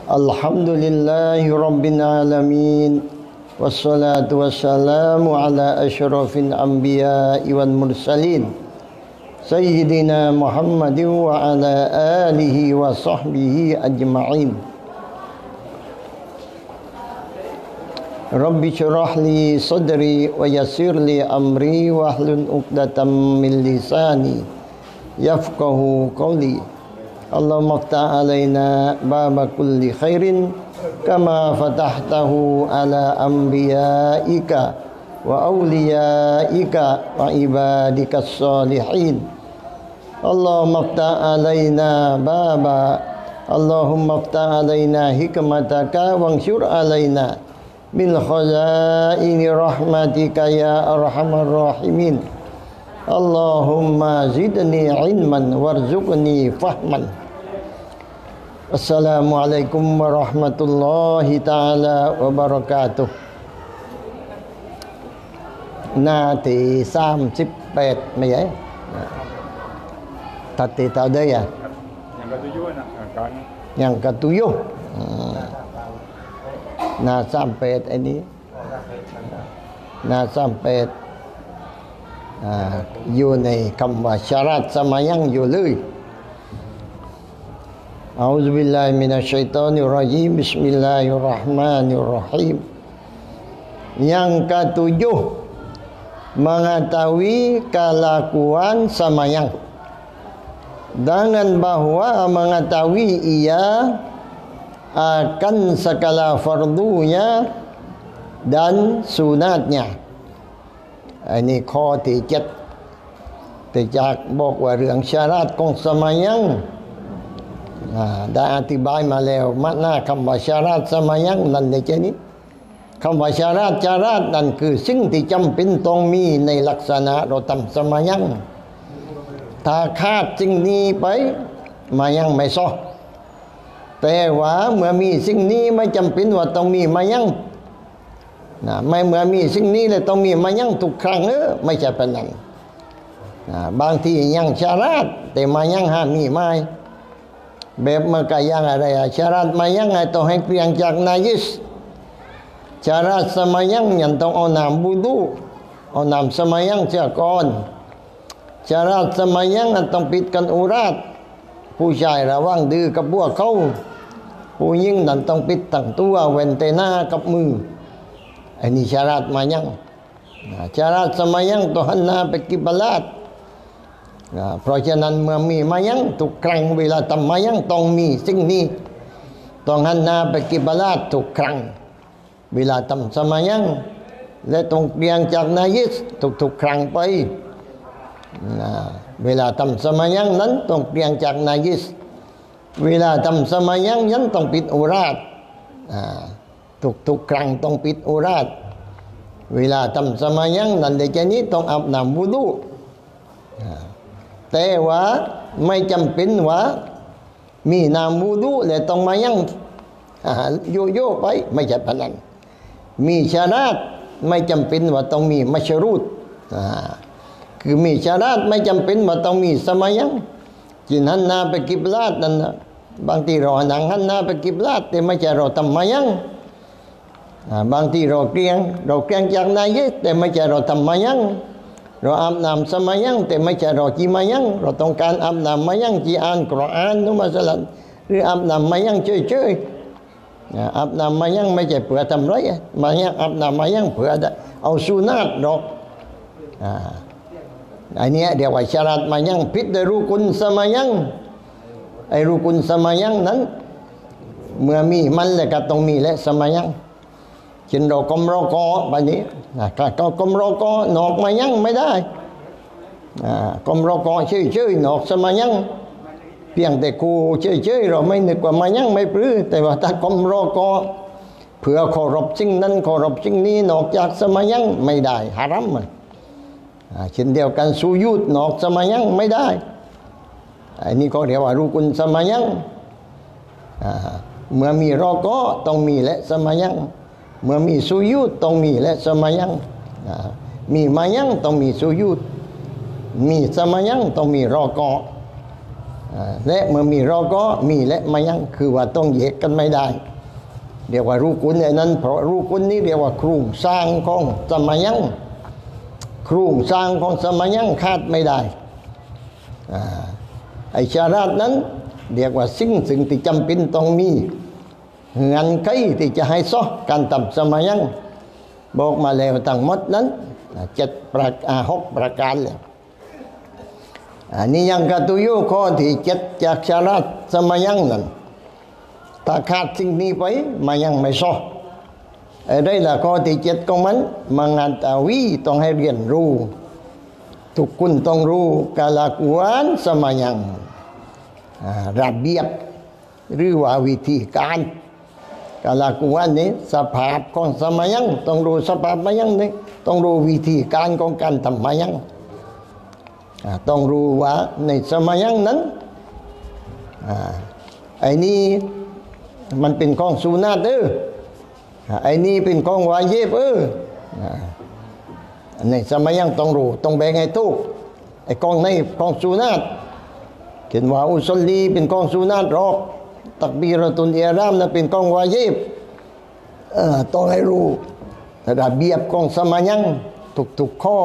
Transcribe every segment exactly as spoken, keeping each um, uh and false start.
Alhamdulillahi Rabbil Alamin. Wassalatu wassalamu ala ashrafil anbiya'i wal mursalin Sayyidina Muhammadin wa ala alihi wa sahbihi ajma'in. Rabbi syrah li sadri wa yassir li amri wa hlul uqdatam min lisani yafqahu qawli. Allahumma ftah alaina baba kulli khairin kama fatahtahu ala anbiya'ika wa awliya'ika wa ibadikas salihin. Allahumma ftah alaina baba Allahumma ftah alaina hikmataka wansyur alaina min khazaini rahmatika ya arhamar rahimin. Allahumma zidni ilman warzuqni fahman. Assalamualaikum warahmatullahi ta'ala wabarakatuh. หน้าที่สามสิบแปดไม่ใช่ตัดตีเท่าได้ยังยังกระตุยนะยังกระตุยหน้าสามแปดอันนี้หน้าสามแปดอยู่ในคำว่าชารัตสมัยยังอยู่เลยأعوذ بالله من الشيطان الرجيم بسم الله الرحمن الرحيم. Yang ketujuh, mengetahui kelakuan samayang dengan bahwa mengetahui ia akan segala fardunya dan sunatnya. Ini ข้อที่เจ็ดแต่จากบอกว่าเรื่องชารัตของสมัยยังได้อธิบายมาแล้วมักหน้าคำว่าชารัตสมัยยังนั่นในเจนี้คำว่าชารัตชารัตนั่นคือสิ่งที่จำเป็นต้องมีในลักษณะเราทำสมัยยังถ้าขาดสิ่งนี้ไปมายังไม่ซอแต่ว่าเมื่อมีสิ่งนี้ไม่จำเป็นว่าต้องมีมายังนะไม่เมื่อมีสิ่งนี้เลยต้องมีมายังทุกครั้งเออไม่ใช่เป็นนั้นบางทียังชารัตแต่มายังห้ามมีไม่แบบเมื่อกี้ยังอะไรชารัตมายังไงต้องให้เปลี่ยนจากนายิสชารัตสมัยยังยังต้องเอาน้ำบูดูเอาน้ำสมัยยังเสียก่อนชารัตสมัยยังต้องปิดกันอุราตผู้ชายระวังดื้อกับพวกเขาผู้หญิงนั้นต้องปิดตั้งตัวเว้นแต่หน้ากับมืออันนี้ชารัตมายังชารัตสมัยยังต้องหันหน้าไปกิบลาดเพราะฉะนั้นเมื่อมีมายังทุกครั้งเวลาทำมายังต้องมีสิ่งนี้ต้องหันหน้าไปกิบลาดทุกครั้งเวลาทำสมายังและต้องเปลี่ยนจากนายิสทุกๆครั้งไปเวลาทำสมายังนั้นต้องเปลี่ยนจากนายิสเวลาทำสมายังนั้นต้องปิดอุราตทุกๆครั้งต้องปิดอุราตเวลาทำสมายังนั้นในใจนี้ต้องอาบน้ำวุดูแต่ว่าไม่จำเป็นว่ามีน้ำวูดูและต้องมายังโยโย่ไปไม่ใช่ปะนั้นมีชารัตไม่จำเป็นว่าต้องมีมัชรูตคือมีชารัตไม่จำเป็นว่าต้องมีสมัยยังจินหันหน้าไปกิบลาดนั่นบางทีเราหนังหันหน้าไปกิบลาดแต่ไม่ใช่เราทำมายังบางทีเราเกลียงเราเกลียงจากนายะแต่ไม่ใช่เราทำมายังเราอาบน้ำสมัยยังแต่ไม่ใช่เราจีมายังเราต้องการอาบน้ำมายังจีอ่านกุรอานนู่นมาสลัดหรืออาบน้ำมายังเฉยๆอาบน้ำมายังไม่ใช่เพื่อทำไรมายังอาบน้ำมายังเพื่อเอาสุนัตหรอกอันนี้เดี๋ยวว่าชารัตมายังพิษได้รูกุลสมัยยังไอ้รูกุลสมัยยังนั้นเมื่อมีมันเลยก็ต้องมีและสมัยยังเช่นเรากมรกอแบบนี้ก็กมรกอหนอกมายังไม่ได้กมรกอเฉยๆหนอกสมัยยังเพียงแต่ครูเฉยๆเราไม่นึกว่ามายังไม่ปลื้มแต่ว่าถ้ากมรกอเผื่อขอรบสิ่งนั้นขอรบสิ่งนี้นอกจากสมัยยังไม่ได้ฮารัมมันเช่นเดียวกันสุยุดนอกสมัยยังไม่ได้อันนี้ก็เรียกว่ารูกุลสมัยยังเมื่อมีรอกอต้องมีและสมัยยังเมื่อมีสุยุดต้องมีและสมัยยังมีมายังต้องมีสุยุดมีสมัยยังต้องมีรอกอและเมื่อมีรอก็มีและมายังคือว่าต้องแยกกันไม่ได้เรียกว่ารูกุนไอ้นั้นเพราะรูกุนนี้เรียกว่าโครงสร้างของสมัยยังโครงสร้างของสมัยยังขาดไม่ได้ไอชาราตนั้นเรียกว่าสิ่งสิ่งที่จำเป็นต้องมีเงินไขที่จะให้ซ้อการทำสมัยยังบอกมาแล้วทั้งหมดนั้นเจ็ดประการหกประการเลยอันนี้ยังกระตุยข้อที่เจ็ดจากชาราตสมัยยังนั้นถ้าขาดสิ่งนี้ไปมายังไม่ซ้อได้ละข้อที่เจ็ดของมันมังานตาวีต้องให้เรียนรู้ทุกคนต้องรู้กาลกวนสมัยยังระเบียบหรือว่าวิธีการกาลกวนนี้สภาพของสมัยยังต้องรู้สภาพมายังนี้ต้องรู้วิธีการของการทำมายังต้องรู้ว่าในสมัยยังนั้นไอ้นี่มันเป็นของสุนัตเออไอ้นี่เป็นของวาเยบเออในสมัยยังต้องรู้ต้องแบ่งให้ถูกไอ้กองในกองสุนัตเห็นว่าอุสลีเป็นกองสุนัตรอกตักบีรตุนเอรามนั้นเป็นกองวาเยบเออต้องให้รู้ระเบียบของสมัยยังทุกๆข้อ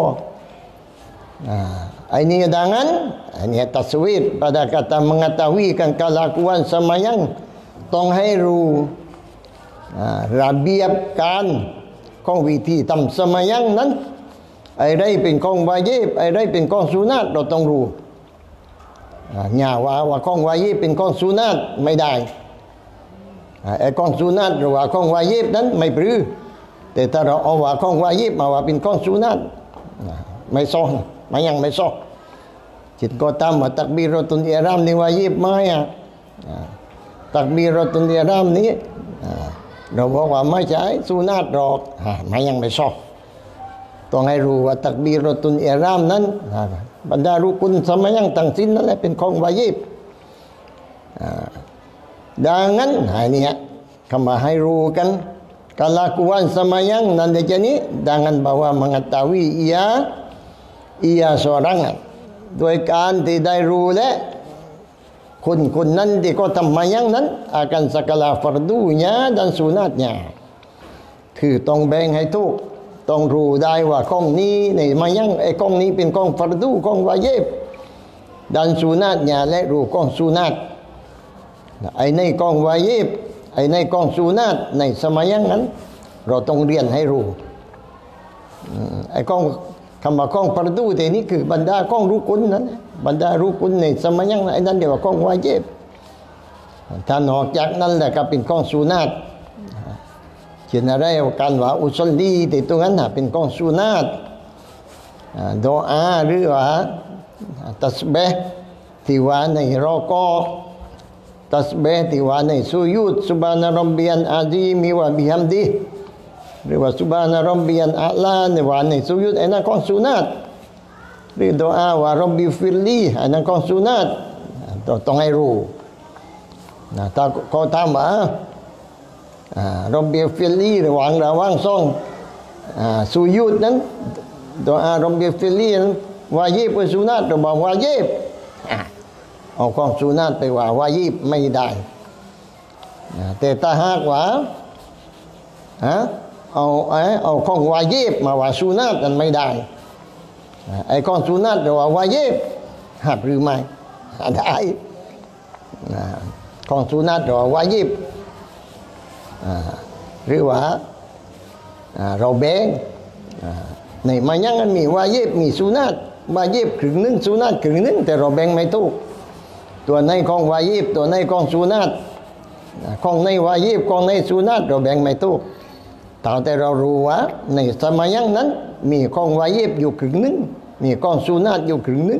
ไอ้นี่ดังนั้นไอ้นี่ตัสวีรเpada kata mengetahui kan kelakuan sembahyangต้องให้รู้ระเบียบการของวิธีทำสมัยยังนั้นไอ้ได้เป็นของวาญิบไอ้ได้เป็นของสุนัตเราต้องรู้อย่าว่าว่าของวาญิบเป็นของสุนัตไม่ได้ไอ้ของสุนัตหรือว่าของวาญิบนั้นไม่ปรือแต่ถ้าเราเอาว่าของวาญิบมาว่าเป็นของสุนัตไม่ซ้อนไม่ยังไม่ซ้อนจิตก็ตามว่าตักบีรตุนอิรามนี่วาญิบไหมอ่ะตักบีรตุนอิรามนี้เราบอกว่าไม่ใช่สุนัตหรอกไม่ยังไม่ชอบต้องให้รู้ว่าตักบีรตุนอิรามนั้นบรรดารุกุลสมัยยังตั้งสิ้นนั่นแหละเป็นของวาญิบดังนั้นไอ้นี่คำว่าให้รู้กันkelakuan sembahyang dan jadi dengan bahwa mengetahui ia ia seorang โดยการที่ได้รู้และคนคนนั้นที่เขาทำมายังนั้น akan segala fardunya dan sunatnya คือต้องแบ่งให้ถูกต้องรู้ได้ว่าข้องนี้ในมายังไอ้ข้องนี้เป็นข้องฟารดูข้องวาญิบดันสุนัตเนี่ยและรู้ข้องสุนัตไอ้ในข้องวาญิบไอ้ในกองสุนัตในสมัยนั้นเราต้องเรียนให้รู้ไอ้กองคำว่ากองฟารดูแต่นี้คือบรรดากองรุกุนนั้นบรรดารุกุนในสมัยนั้นไอ้นั้นเรียกว่ากองวาญิบถ้านอกจากนั้นแหละก็เป็นกองสุนัตเช่นอะไรการว่าอุสลีแต่ตรงนั้นเป็นกองสุนัตดออาหรือว่าตัสบีฮ์ที่ว่าในรอกอตัสบีฮ์ที่ว่าในสุญูดซุบฮานะร็อบบิยัลอาซีมวะบิฮัมดิหรือว่าซุบฮานะร็อบบิยัลอาลาในว่าในสุญูดไอ้นั่นของสุนัตหรือดออาว่าร็อบบิฟิรลีไอ้นั่นของสุนัตต้องให้รู้นะถ้าเขาถามว่าร็อบบิฟิรลีระหว่างระหว่างสองสุญูดนั้นดออาร็อบบิฟิรลีนั้นวาญิบกับสุนัตเราบอกวาญิบเอาของสุนัตไปว่าวาญิบไม่ได้แต่ถ้าหากว่าเอาเอาของวาญิบมาว่าสุนัตนั้นไม่ได้ไอ้ของสุนัตเราว่าวาญิบหักหรือไม่ได้ของสุนัตเราว่าวาญิบหรือว่าเราแบ่งในมายังมันมีวาญิบมีสุนัตวาญิบครึ่งนึงสุนัตครึ่งนึงแต่เราแบ่งไม่ถูกตัวในของวาญิบตัวในของสุนัตของในวาญิบของในสุนัตเราแบ่งไม่ถูกแต่เรารู้ว่าในสมัยนั้นมีของวาญิบอยู่ครึ่งนึงมีของสุนัตอยู่ครึ่งนึง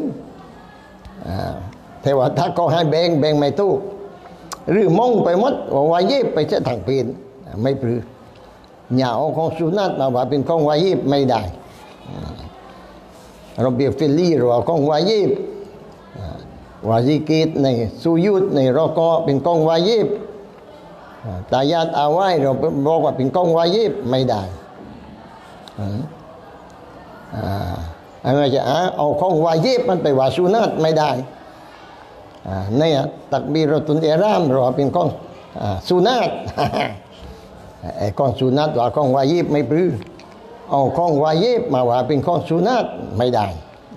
แต่ว่าถ้าเขาให้แบ่งแบ่งไม่ถูกหรือมองไปหมดว่าวาญิบไปเสียทางเป็นไม่ปรืออย่าเอาของสุนัตมาว่าเป็นของวาญิบไม่ได้เราเบียฟิลลี่หรือว่าของวาญิบวาญิกิดในสุยุดในรอกอเป็นกองวาญิบตายาตอาไว้เราบอกว่าเป็นกองวาญิบไม่ได้อะไรจะเอาของวาญิบมันไปว่าสุนัตไม่ได้นี่ตักบีรตุนเอรามเราเป็นของสุนัตไอ้ของสุนัตว่าของวายิบไม่ปลื้มเอาของวายิบมาว่าเป็นของสุนัตไม่ได้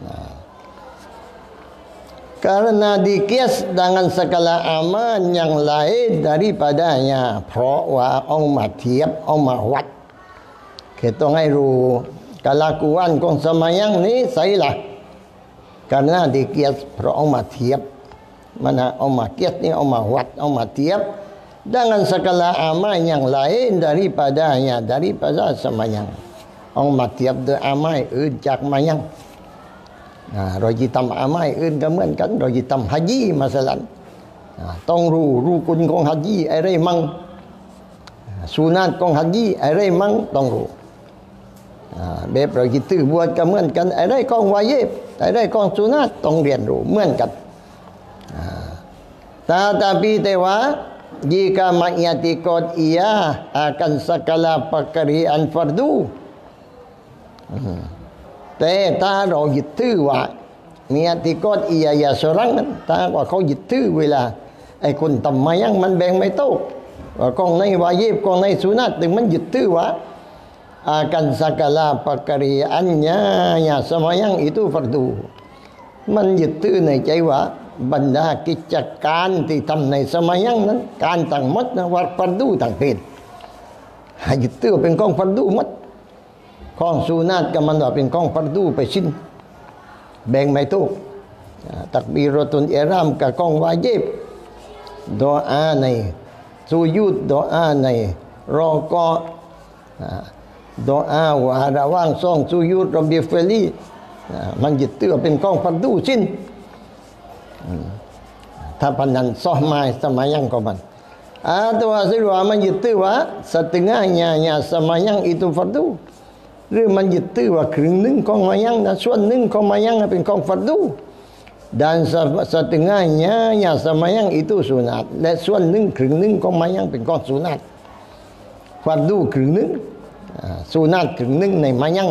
karena dikias dengan segala amal yang lain daripadanya เพราะว่าเอามาเทียบเอามาวัดคือต้องให้รู้kelakuan ของสมัยนี้ใช่ละ karena dikias เพราะเอามาเทียบmana เอามาเกียสนี่เอามาวัดเอามาเทียบ dengan segala amal yang lain daripadanya daripada semayang เอามาเทียบด้วยอามัยอื่นจากมายังเราจะทำอามัยอื่นก็เหมือนกันเราจะทำฮัจญีมาสลันต้องรู้รู้คุณของฮัจญีอะไรมั่งสุนัตของฮัจญีอะไรมั่งต้องรู้แบบเราจะตื้อบวชก็เหมือนกันอะไรของวายิบอะไรของสุนัตต้องเรียนรู้เหมือนกัน tetapi tewa jika mengiatikad ia akan segala pekerjaan fardu แต่ถ้าเรายึดถือว่ามีอติกอดอียาอย่าสรังนั้นถ้าว่าเขายึดถือเวลาไอ้คนทำมายังมันแบ่งไม่โตว่ากองในวายิบกองในสุนัตถึงมันยึดถือว่า akan segala pekerjaannya ya semayang itu fardu มันยึดถือในใจว่าบรรดากิจการที่ทำในสมัยนั้นการต่างหมดนะว่าฟัรดูต่างเป็นให้ยึดถือเป็นกองฟัรดูหมดของสุนัตก็มันว่าเป็นกองฟัรดูไปสิ้นแบ่งไม่ถูกตักบีรตุนเอรามกับกองวาญิบดออาในสุยุดดออาในรอกอดออาว่าระว่างซ่องสุยุดรบิเฟลีมันยึดถือเป็นกองฟัรดูสิ้นถ้าพนันซ้อมมาสมัยยังก็มันatau hasil wa manยึดว่า setengahnya nya semayang itu fardu หรือมันยึดถือว่าครึ่งหนึ่งของมายังนะส่วนหนึ่งของมายังเป็นของฟัรดู dan setengahnya nya semayang itu sunat และส่วนหนึ่งครึ่งหนึ่งของมายังเป็นของสุนัตฟัรดูครึ่งหนึ่งสุนัตครึ่งหนึ่งในมายัง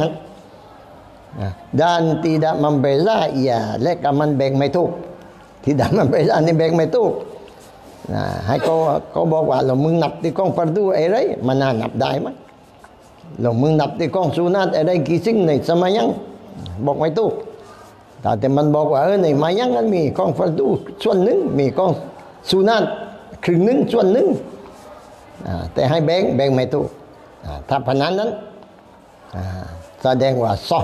dan tidak membeza ia และก็มันแบ่งไม่ถูกtidak membeza นี่แบ่งไม่ถูกให้เขาเขาบอกว่าเรามึงนับที่กองฟัรดูอะไรมันน่านับได้ไหมเรามึงนับที่กองสุนัตอะไรกี่สิ่งในสมัยยังบอกไม่ถูกแต่มันบอกว่าเออในมายังนั้นมีกองฟัรดูส่วนหนึ่งมีกองสุนัตครึ่งหนึ่งส่วนหนึ่งแต่ให้แบ่งแบ่งไม่ถูกถ้าพนันนั้นแสดงว่าซอ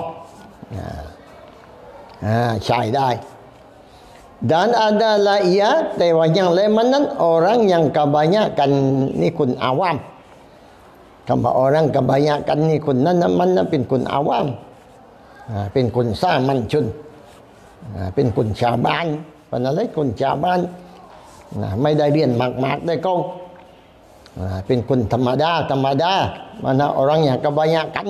ใช้ได้dan adalah ia แต่ว่าอย่างไรมันนั้น orang yang kebanyakan นี่คนอาวามคำว่า orang kebanyakan นี่คนนั้นมันนั้นเป็นคนอาวามเป็นคนสามัญชนเป็นคนชาวบ้านเป็นอะไรคนชาวบ้านไม่ได้เรียนมากๆได้ก็เป็นคนธรรมดาธรรมดามันนะ orang yang kebanyakan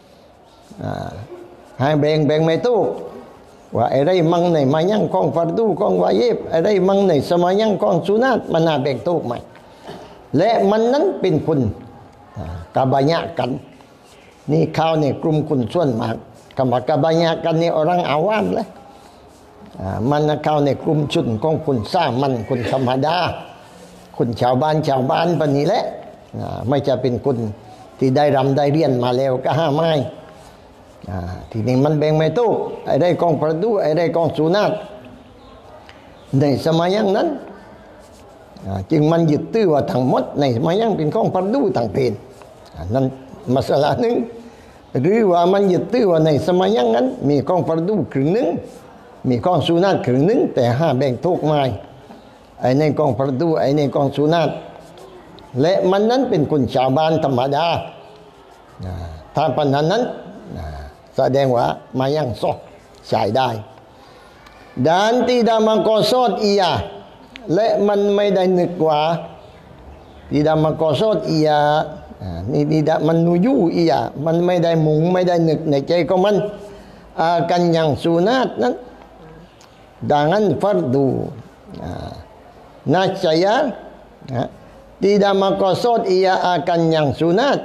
ให้แบ่งแบ่งไม่ถูกว่าอะไรมั่งในมายังของฟัรดูของวายิบอะไรมั่งในสมัยยังของสุนัตมันน่าแบ่งถูกไหมและมันนั้นเป็นคนกบญะกันนี่เข้าในกลุ่มคนส่วนมากคำว่ากบญะกันนี่orang awamเลยมันเข้าในกลุ่มชนของคนสร้างมันคนธรรมดาคนชาวบ้านชาวบ้านปนี้แหละไม่จะเป็นคนที่ได้รำได้เรียนมาแล้วก็ห้าไม้ทีนี้มันแบ่งไม่ถูกไอ้ได้กองฟัรดูไอ้ได้กองสุนัตในสมัยนั้นจึงมันยึดถือว่าทั้งหมดในสมัยนั้นเป็นกองฟัรดูทั้งเป็นนั่นมาสละหนึ่งหรือว่ามันยึดถือว่าในสมัยนั้นมีกองฟัรดูครึ่งหนึ่งมีกองสุนัตครึ่งหนึ่งแต่ห้าแบ่งถูกไม่ไอ้ในกองฟัรดูไอ้ในกองสุนัตและมันนั้นเป็นคนชาวบ้านธรรมดาถ้าปัญหานั้นแสดงว่ามายังซอใช้ได้ dan tidak mengkosot ia และมันไม่ได้นึกว่า tidak mengkosot ia นี่ tidak menuju ia มันไม่ได้มุ่งไม่ได้นึกในใจของมันakan yang sunat นั้น dengan fardu nascaya tidak mengkosot ia akan yang sunat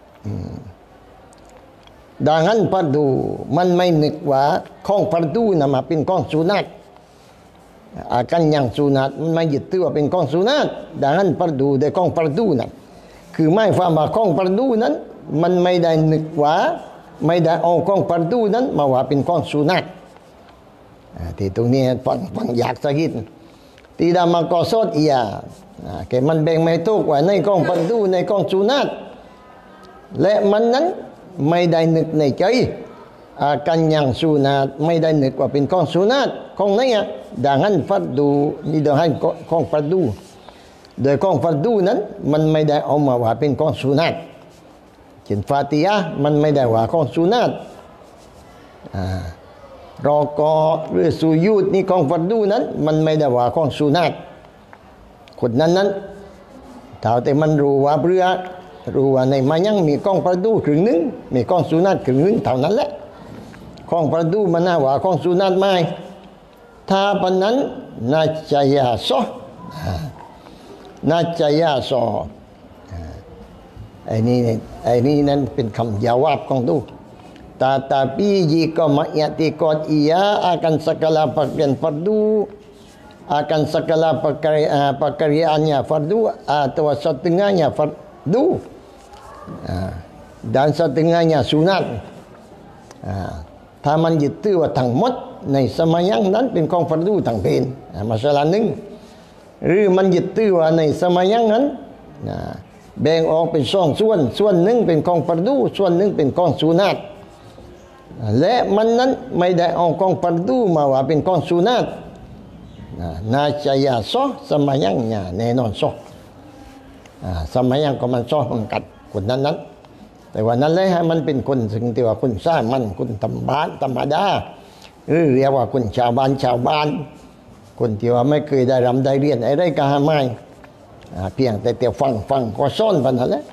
ดังนั้นฟัรดูมันไม่นึกว่าของฟัรดูนะมาเป็นของสุนัต akan yang sunatมันไม่ยึดถือว่าเป็นของสุนัตดังนั้นปรดูในของปรดูนั้นคือไม่ฟังว่าของปรดูนั้นมันไม่ได้นึกว่าไม่ได้เอาของปรดูนั้นมาว่าเป็นของสุนัตที่ตรงนี้ฟังฟังอยากสักนิดที่ดามาก็สดอียแกมันแบ่งไม่ถูกว่าในของปรดูในของสุนัตและมันนั้นไม่ได้นึกในใจakan yang sunat ไม่ได้นึกว่าเป็นของสุนัตของไหนอ่ะดังนั้นฟัดดูนี่ดังนั้นของฟัดดูโดยของฟัดดูนั้นมันไม่ได้เอามาว่าเป็นของสุนัตเช่นฟาติฮะมันไม่ได้ว่าของสุนัตรอกอหรือสุยูดนี่ของฟัดดูนั้นมันไม่ได้ว่าของสุนัตคนนั้นนั้นถ้าแต่มันรู้ว่าเรือรู้ว่าในมายังมีของฟัดดูครึ่งนึงมีของสุนัตครึ่งนึงเท่านั้นแหละของประดูมันน่าว่าของสุนัตไหมถ้าปนนั้นน่าจะยาซอน่าจะยาซอไอ้นี่ไอ้นี่นั้นเป็นคำจาวาบของดูtetapi jika ma'yatikot ia akan segala bagian fardu akan segala pekerjaannya fardu atau setengahnya fardu dan setengahnya sunatถ้ามันยึดถือว่าทั้งหมดในสมัยนั้นเป็นของฟัรดูทั้งเป็นมาสลาหนึ่งหรือมันยึดถือว่าในสมัยนั้นแบ่งออกเป็นสองส่วนส่วนหนึ่งเป็นของฟัรดูส่วนหนึ่งเป็นของสุนัตและมันนั้นไม่ได้เอาของฟัรดูมาว่าเป็นของสุนัตน่าจะยาซอสมัยนั้นแน่นอนซอสมัยนั้นก็มันซอมันกัดคนนั้นนั้นแต่ว่านั้นเลยให้มันเป็นคนซึ่งที่ว่าคนสร้างมันคนธรรมบ้านธรรมดาหรือเรียกว่าคนชาวบ้านชาวบ้านคนที่ว่าไม่เคยได้รำได้เรียนอะไรก็หาไม่เพียงแต่เตียวฟังฟังก็ซ่อนปัญหาแล้ว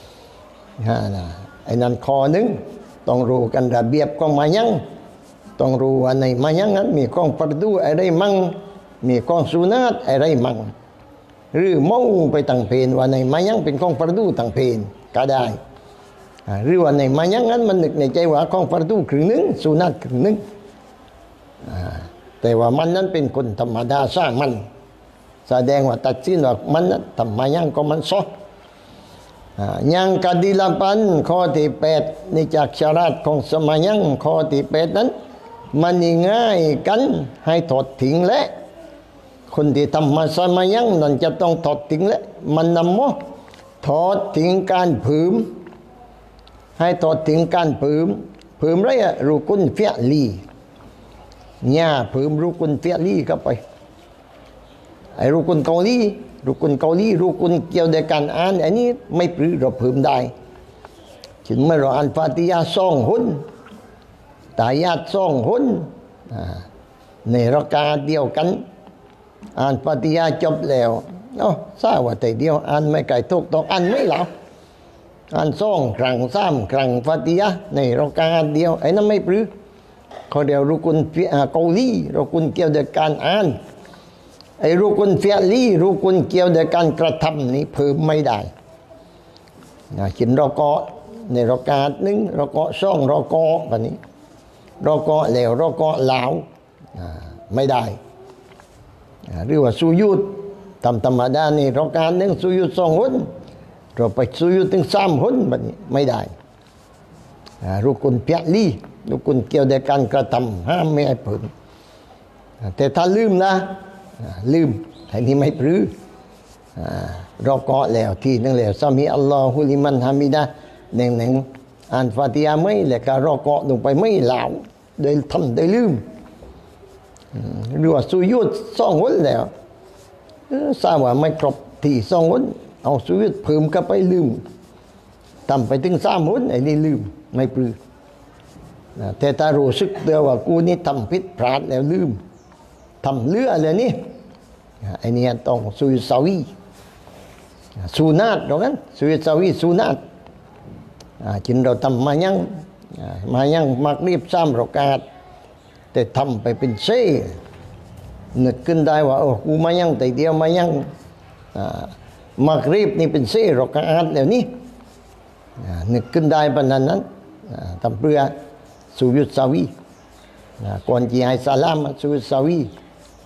ไอ้นั้นคอหนึ่งต้องรู้กันระเบียบของมายังต้องรู้ว่าในมายังนั้นมีกองปรดูอะไรมั่งมีกองสุนัตอะไรมั่งหรือเมาไปต่างเพนว่าในมายังเป็นกองปรดูต่างเพนก็ได้หรือว่าในมายังนั้นมันนึกในใจว่าของฟัรดูครึ่งนึงสุนัตครึ่งนึงแต่ว่ามันนั้นเป็นคนธรรมดาสร้างมันแสดงว่าตัดสินว่ามันนั้นทำมายังก็มันซอยังกดิลปันข้อที่แปดในจากชาราตของสมัยยังข้อที่แปดนั้นมันง่ายกันให้ถอดทิ้งและคนที่ทำมาสมัยยังนั้นจะต้องถอดทิ้งและมันนำมถอดทิ้งการผืมให้ถอดทิ้งการผืมผืมไรอะรูกุนเฟียลีเนี่ยผืมรูกุนเฟียลีเข้าไปไอ้รูกุนเกาหลีรูกุนเกาหลีรูกุนเกี่ยวกับการอ่านอันนี้ไม่ปรือเราผืมได้ถึงเมื่อเราอ่านฟาติฮะสองหุนตายาตสองหุนในรากาเดียวกันอ่านฟาติฮะจบแล้วเนาะทราบว่าแต่เดียวอ่านไม่ไกลทุกต้องอ่านไม่หรออ่านสองครั้งสามครั้งฟาติฮะในรากาเดียวไอ้นั้นไม่ปรือเขาเดียวรุกุนเกาหลีรุกุนเกี่ยวกับการอ่านไอ้รุกุนเฟียลีรุกุนเกี่ยวกับการกระทำนี้เพิ่มไม่ได้นะขินรอกอในรากาหนึ่งรอกอสองรอกอแบบนี้รอกอแล้วรอกอลาวไม่ได้หรือว่าสุยุดทำธรรมดานี่รากาหนึ่งสุยุดสองหุนเราไปสุยุดถึงสามหุนแบบนี้ไม่ได้รุกุนเฟียลีลูกคุณเกี่ยวกับการกระทำห้ามไม่ให้เพิ่มแต่ถ้าลืมนะลืมอันนี้ไม่ปรือเราเกาะแล้วทีนึงแล้วซามีอัลลอฮุลิมันฮามิดะหนึ่งหนึ่งอ่านฟาติฮะไม่แล้วก็เราเกาะลงไปไม่เหลาโดยทำโดยลืมหรือว่าสุยุดสองวันแล้วทราบว่าไม่ครบที่สองวันเอาสุยุดเพิ่มก็ไปลืมทำไปถึงสามวันไอ้นี่ลืมไม่ปรือแต่ถ้ารู้สึกเดียวว่ากูนี่ทำผิดพลาดแล้วลืมทำเลืออะไรนี่ไอ้นี่ต้องสุยสาวีสุนัตตรงนั้นสุยสาวีสุนัตจินเราทำมายังมายังมักรีบซ้ำรอกาดแต่ทำไปเป็นเซ่นึกขึ้นได้ว่าโอ้กูมายังแต่เดียวมายังมักรีบนี่เป็นเซ่รอกาดแล้วนี่นึกขึ้นได้ปานนั้นทำเพื่อสุยุดสาวีก่อนที่ให้สลามสุยุดสาวี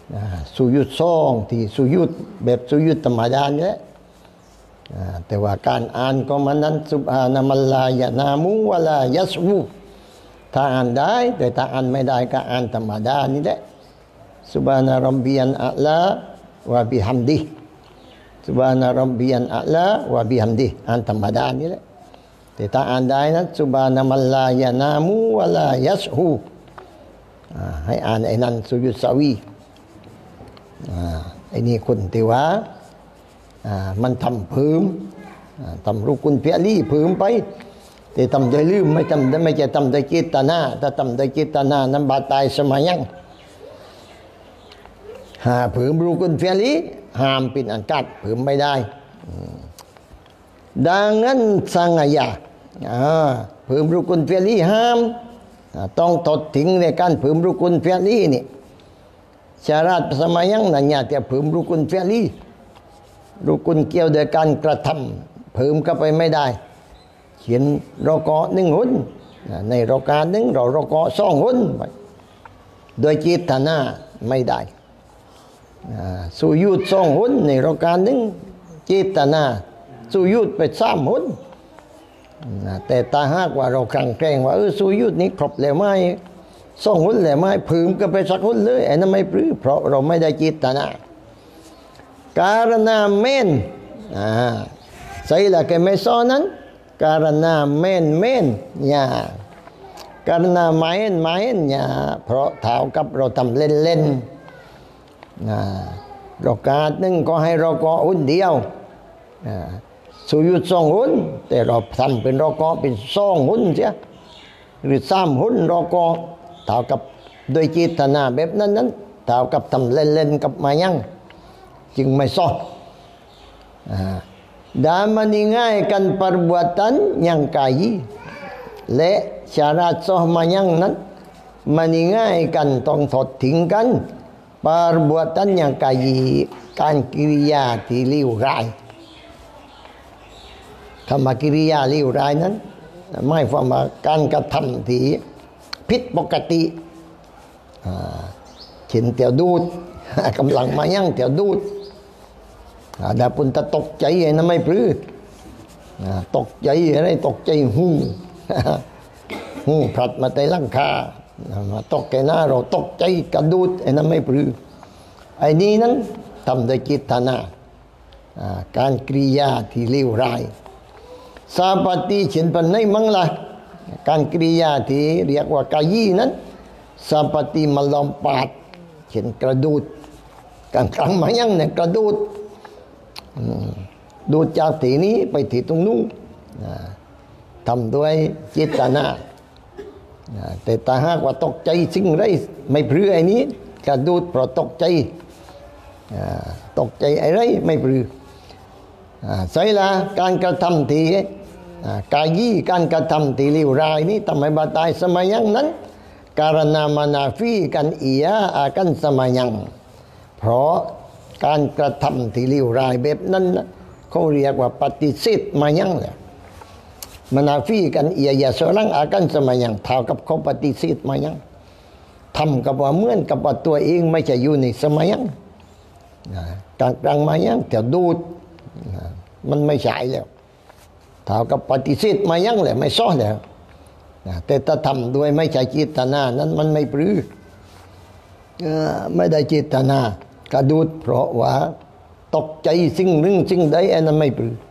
สุยุดซองที่สุยุดแบบสุยุดธรรมดานี่แหละแต่ว่าการอ่านก็มันนั้นซุบฮานะมัลลายะนามุวะลายัสวูถ้าอ่านได้แต่ถ้าอ่านไม่ได้ก็อ่านธรรมดานี่แหละซุบฮานะร็อบบิยัลอาลาวะบิฮัมดิซุบฮานะร็อบบิยัลอาลาวะบิฮัมดิอ่านธรรมดานี่แหละแต่ถ้าอ่านได้นั้นซุบฮานะมัลลายะนามุวะลายัสฮูให้อ่านไอ้นั้นสุยุดซาวีไอ้นี่คนที่ว่ามันทำผืมทำรุกุลเพียรี่ผืมไปแต่ทำโดยลืมไม่ทำไม่ใช่ทำโดยเจตนาถ้าทำโดยเจตนานั้นบาตายสมัยยังหาผืมรุกุลเพียรี่ห้ามเป็นอันกัดผืมไม่ได้ดังนั้นสังยาผืมรุกุลเพียรี่ห้ามต้องตดทิ้งในการผืมรุกุลเพียรี่นี่ชาราตสมัยยังนั่นเนี่ยแต่ผืมรุกุลเพียรี่รุกุลเกี่ยวกับการกระทำเพิ่มเข้าไปไม่ได้เขียนรอกอหนึ่งหุ่นในรอกาหนึ่งเรารอกอสองหุ่นไปโดยจิตนาไม่ได้สุยุดสองหุ่นในรอกาหนึ่งจิตนาสุยุดไปสามหุ่นแต่ตาหากว่าเราคลั่งแคลงว่าเออสุยุดนี้ครบแล้วไหมสองหุ่นแล้วไหมเพิ่มก็ไปสักหุ่นเลยไอ้นั่นไม่ปลื้มเพราะเราไม่ได้จิตนาkarena men nah saya lah ke mesonan karena men men nya karena main main nya เพราะเท่ากับเราทำเล่นเล่นนะรอกาหนึ่งก็ให้รอกอหุ่นเดียวสุยุดสองหุ่นแต่เราทำเป็นรอกอเป็นสองหุ่นเสียหรือสามหุ่นรอกอเท่ากับโดยจิตนาแบบนั้นนั้นเท่ากับทำเล่นเล่นกับมายังจึงไม่ซ้อdan meninggalkan perbuatan yang kayi และ syarat sah mayang นั้น meninggalkan ต้องถอดทิ้งกัน perbuatan yang kayi การกิริยาที่เลวร้ายคำว่ากิริยาเลวร้ายนั้นหมายความว่าการกระทำที่ผิดปกติเช่นเตี่ยวดูดกำลังมายังเตี่ยวดูดada pun tak ตกใจนะไม่ปลื้มตกใจอะไรตกใจหูหูพลัดมาในหลังคามาตกแกหน้าเราตกใจกระดูดไอ้นั้นไม่ปลื้มไอ้นี้นั้นทำโดยจิตนาการกริยาที่เลวร้ายสาปฏิเช่นปันในมังละการกริยาที่เรียกว่ากายีนั้นสาปฏิมาลอมปาดเช่นกระดูดการครั้งมายังเนี่ยกระดูดดูจากที่นี้ไปที่ตรงนู้นทำด้วยจิตนาแต่ถ้าหากว่าตกใจสิ่งไรไม่ปลื้มไอ้นี้กระดูดเพราะตกใจตกใจอะไรไม่ปลื้มใช่ละการกระทำที่กายีการกระทำที่เลวร้ายนี้ทำให้บาตายสมัยยังนั้นkarena menafikan ia akan semayang เพราะการกระทำที่เลวร้ายแบบนั้นเขาเรียกว่าปฏิเสธมายังแหละมนาฟีกันเอียยาสรังอากันสมัยยังเท่ากับเขาปฏิเสธมายังทำกับว่าเหมือนกับว่าตัวเองไม่ใช่อยู่ในสมัยยังการกลางมายังแต่ดูดมันไม่ใช่แล้วเท่ากับปฏิเสธมายังแหละไม่ซ้อแล้วแต่ถ้าทำด้วยไม่ใช่จิตนานั้นมันไม่ปลื้มไม่ได้จิตนากระดูดเพราะว่าตกใจสิ่งหนึ่งสิ่งใดอันนั้นไม่ปลื้ม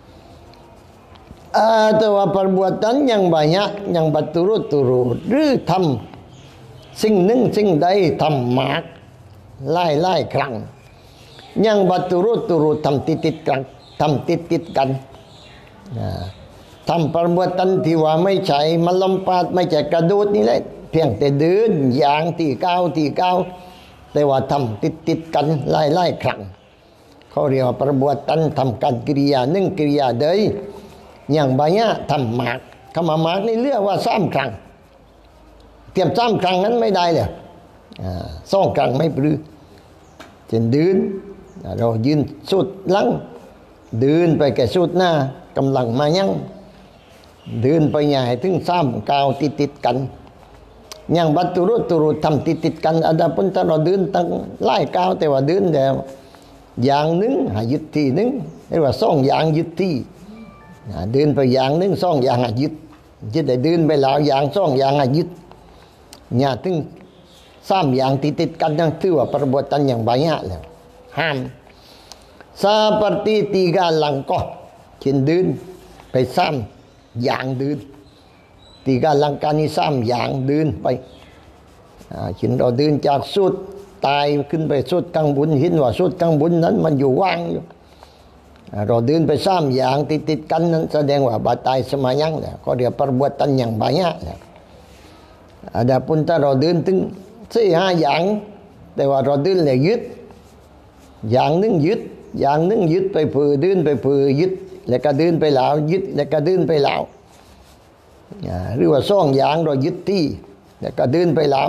แต่ว่า perbuatan yang banyak yang berturut-turut หรือทำสิ่งหนึ่งสิ่งใดทำมากไล่ไล่ครั้งยัง berturut-turut ทำติดติดกันทำติดติดกันทำ perbuatan ที่ว่าไม่ใช่มาลมปาดไม่ใช่กระดูดนี่แหละเพียงแต่เดินอย่างที่ก้าวที่ก้าวแต่ว่าทำติดติดกันไล่ไล่ครั้งเขาเรียกว่า perbuatan ทำการกิริยาหนึ่งกิริยาใดอย่างบางอย่างทำมากคำว่ามากนี่เรียกว่าสามครั้งเตรียมสามครั้งนั้นไม่ได้เลยสองครั้งไม่ปลื้มเช่นเดินเรายืนสุดหลังเดินไปแก่สุดหน้ากำลังมายังเดินไปใหญ่ถึงสามก้าวติดติดกันยังบัตุรุตุรุทำติดติดกันอาดาพุนถ้าเราเดินตั้งไล่ก้าวแต่ว่าเดินแต่อย่างหนึ่งหายึดที่หนึ่งเรียกว่าซ่องอย่างยึดที่เดินไปอย่างหนึ่งซ่องอย่างหายึดยึดได้เดินไปแล้วอย่างซ่องอย่างหายึดเนี่ยถึงสามอย่างติดติดกันนั่นถือว่าประบตันอย่างbanyakแล้วห้าม seperti tiga langkah เช่นเดินไปสามอย่างเดินtiga langkahนี่สามอย่างเดินไปเช่นเราเดินจากสุดตายขึ้นไปสุดข้างบนเห็นว่าสุดข้างบนนั้นมันอยู่ว่างอยู่เราเดินไปสามอย่างติดติดกันนั้นแสดงว่าบาตายสมัยยังแล้วก็เรียกประบตันอย่างbanyakแล้วadapunถ้าเราเดินถึงสี่ห้าอย่างแต่ว่าเราเดินเลยยึดอย่างหนึ่งยึดอย่างหนึ่งยึดไปเพื่อเดินไปเพื่อยึดแล้วก็เดินไปแล้วยึดแล้วก็เดินไปแล้วหรือว่าซ่องอย่างเรายึดที่แล้วก็เดินไปแล้ว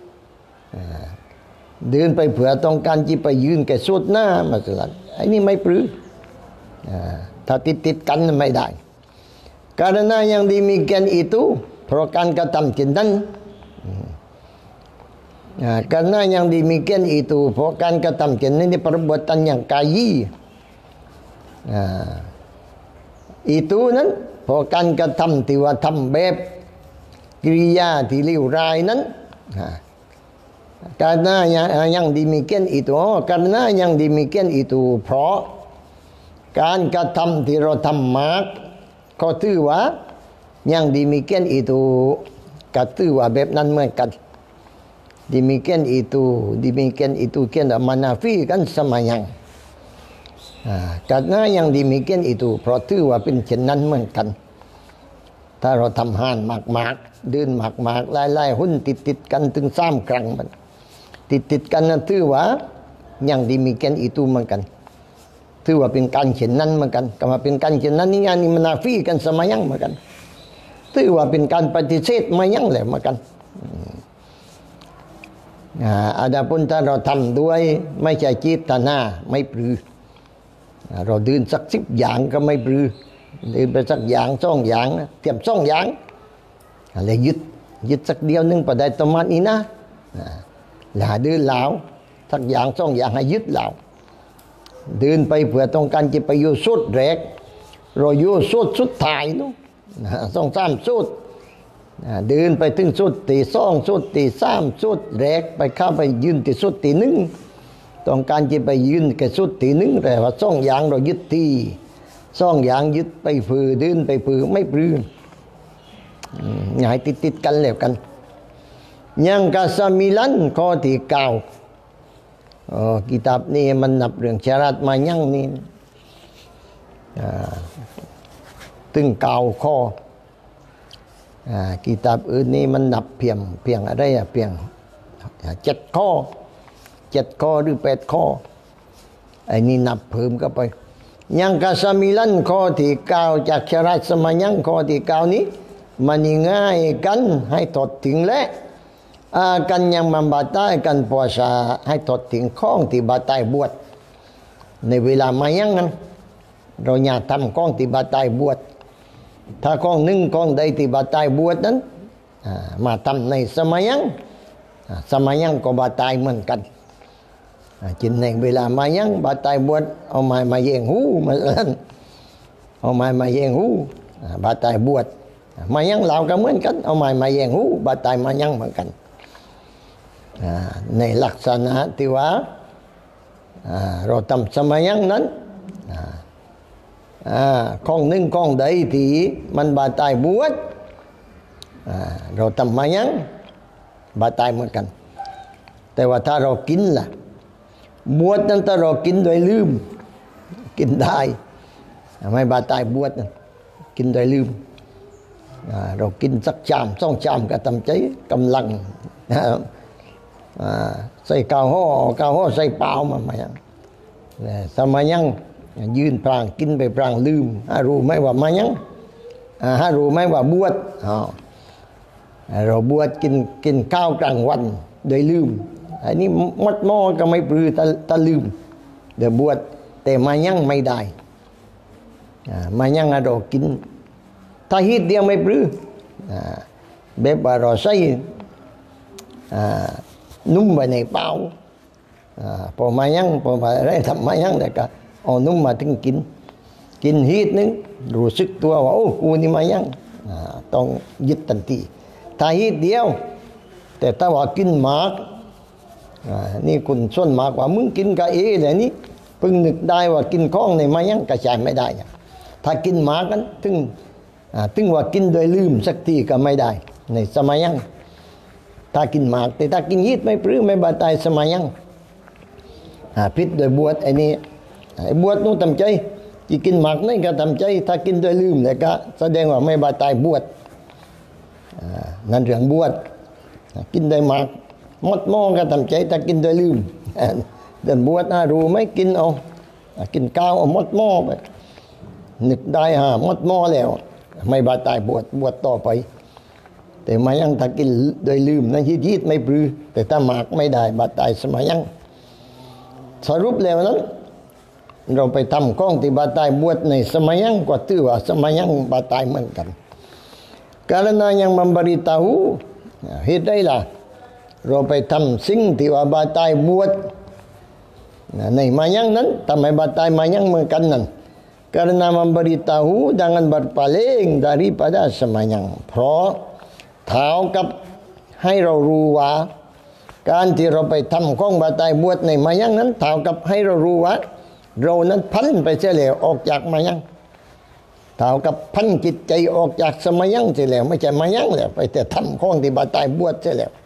เดินไปเผื่อต้องการที่ไปยืนแก่สุดหน้ามาสลัดไอ้นี่ไม่ปลื้มถ้าติดติดกันไม่ได้karena yang demikian ituเพราะการกระทำเช่นนั้นkarena yang demikian itu เพราะการกระทำเช่นนั้นนี่ perbuatan yang kayi itu นั้นเพราะการกระทำที่ว่าทำแบบกิริยาที่เลวร้ายนั้น karena yang demikian itu karena yang demikian itu เพราะการกระทำที่เราทำมาก็ถือว่าyang demikian itu ก็ถือว่าแบบนั้นเหมือนกัน demikian itu demikian itu เกี่ยวกับmanafi กันสมัยยังkarena yang demikian itu เพราะถือว่าเป็นเช่นนั้นเหมือนกันถ้าเราทำห่านมากๆเดินมากๆไล่ๆหุ้นติดๆกันถึงสามครั้งมันติดๆกันนั้นถือว่าyang demikian itu เหมือนกันถือว่าเป็นการเช่นนั้นเหมือนกันก็มาเป็นการเช่นนั้นนี่งานนี่มนาฟีกันสมัยยังเหมือนกันถือว่าเป็นการปฏิเสธมายังแหละเหมือนกันอาดาพุนถ้าเราทำด้วยไม่ใช่จิตนาไม่ปรือเราเดินสักสิบอย่างก็ไม่ปรือเดินไปสักอย่างสองอย่างเตรียมสองอย่างอะไรยึดยึดสักเดียวนึงประได้ตมันนี้นะหลาเดินเหลาสักอย่างสองอย่างให้ยึดเหลาเดินไปเพื่อต้องการจะไปอยู่สุดแรกเราอยู่สุดสุดท้ายนู้นสองสามสุดเดินไปถึงสุดตีสองสุดตีสามสุดแรกไปเข้าไปยืนตีสุดตีหนึ่งต้องการจะไปยืนแค่สุดตีหนึ่งแต่ว่าสองอย่างเรายึดที่สองอย่างยึดไปฝือเดินไปฝือไม่ปลื้มหงายติดติดกันแล้วกันยังกาสมิลันข้อที่เก้ากิตาบนี้มันนับเรื่องชารัตมายังนี่ตึงเก่าข้อกิตาบอื่นนี่มันนับเพียงเพียงอะไรอะเพียงเจ็ดข้อเจ็ดข้อหรือแปดข้อไอ้นี่นับเพิ่มก็ไปยังกาสมิลันข้อที่เก้าจากชารัตสมัยยังข้อที่เก้านี้มันง่ายกันให้ถอดทิ้งและกันยังมันบาตายกันpuasaให้ถอดทิ้งข้องที่บาตายบวชในเวลามายังนั้นเราอย่าทำข้องที่บาตายบวชถ้าข้องหนึ่งข้องใดที่บาตายบวชนั้นมาทำในสมัยยังสมัยยังก็บาตายเหมือนกันจินในเวลามายังบาตายบวชเอาไม้มาแยงหูมาลั่นเอาไม้มาแยงหูบาตายบวชมายังเราก็เหมือนกันเอาไม้มาแยงหูบาตายมายังเหมือนกันในลักษณะที่ว่าเราทำสมัยนั้นข้องหนึ่งข้องใดที่มันบาตายบวชเราทำมายังบาตายเหมือนกันแต่ว่าถ้าเรากินล่ะบวชนั้นถ้าเรากินโดยลืมกินได้ไม่บาตายบวชกินโดยลืมเรากินสักชามสองชามก็ทำใจกำลังใส่กาวห่อกาวห่อใส่เปล่ามามายังสมัยยังยืนพรางกินไปพรางลืมฮารู้ไหมว่ามายังฮารู้ไหมว่าบวชเราบวชกินกินข้าวกลางวันโดยลืมอันนี้มัดหม้อก็ไม่ปลือตะตะลืมเดี๋ยวบวชแต่มายังไม่ได้มายังเรากิน ถ้าฮิตเดียวไม่ปลื้มแบบว่าเราใส่นุ่มไปในเป้าพอมายังพอมาได้ทำมายังแต่ก็เอานุ่มมาถึงกินกินฮีดนึงรู้สึกตัวว่าโอ้กูนี่มายังต้องยึดทันทีถ้าฮีดเดียวแต่ถ้าว่ากินหมากนี่คุณส่วนมากว่ามึงกินกะเอเลยนี่เพิ่งนึกได้ว่ากินข้องในมายังกระจายไม่ได้ถ้ากินหมากกันถึงถึงว่ากินโดยลืมสักทีก็ไม่ได้ในสมัยยังถ้ากินหมากแต่ถ้ากินยีดไม่ปลื้มไม่บาดตายสมัยยังพิษโดยบวชไอ้นี่ไอ้บวชต้องทำใจที่กินหมากนี่ก็ทำใจถ้ากินโดยลืมเนี่ยก็แสดงว่าไม่บาดตายบวชนั่นเรื่องบวชกินโดยหมากมดหม้อก็ทำใจถ้ากินโดยลืมเดินบวชนะรู้ไม่กินเอากินข้าวเอามดหม้อไปนึกได้ฮะมดหม้อแล้วไม่บาดตายบวชบวชต่อไปแต่มายังถ้ากินโดยลืมนะยีดยีดไม่ปลื้มแต่ถ้าหมากไม่ได้บาดตายสมัยยังสรุปแล้วนั้นเราไปทำข้องที่บาดตายบวชในสมัยยังก็ถือว่าสมัยยังบาดตายเหมือนกันkarena yang memberitahuเหตุใดล่ะเราไปทำสิ่งที่ว่าบาดตายบวชในมายังนั้นทำไมบาดตายมายังเหมือนกันนั้นkarena memberitahu jangan berpaling daripada semayang เพราะเท่ากับให้เรารู้ว่าการที่เราไปทำข้องบาดตายบวชในมายังนั้นเท่ากับให้เรารู้ว่าเรานั้นพันไปเสียแล้วออกจากมายังเท่ากับพันจิตใจออกจากสมัยยังเสียแล้วไม่ใช่มายังแล้วไปแต่ทำข้องที่บาดตายบวชเสียแล้ว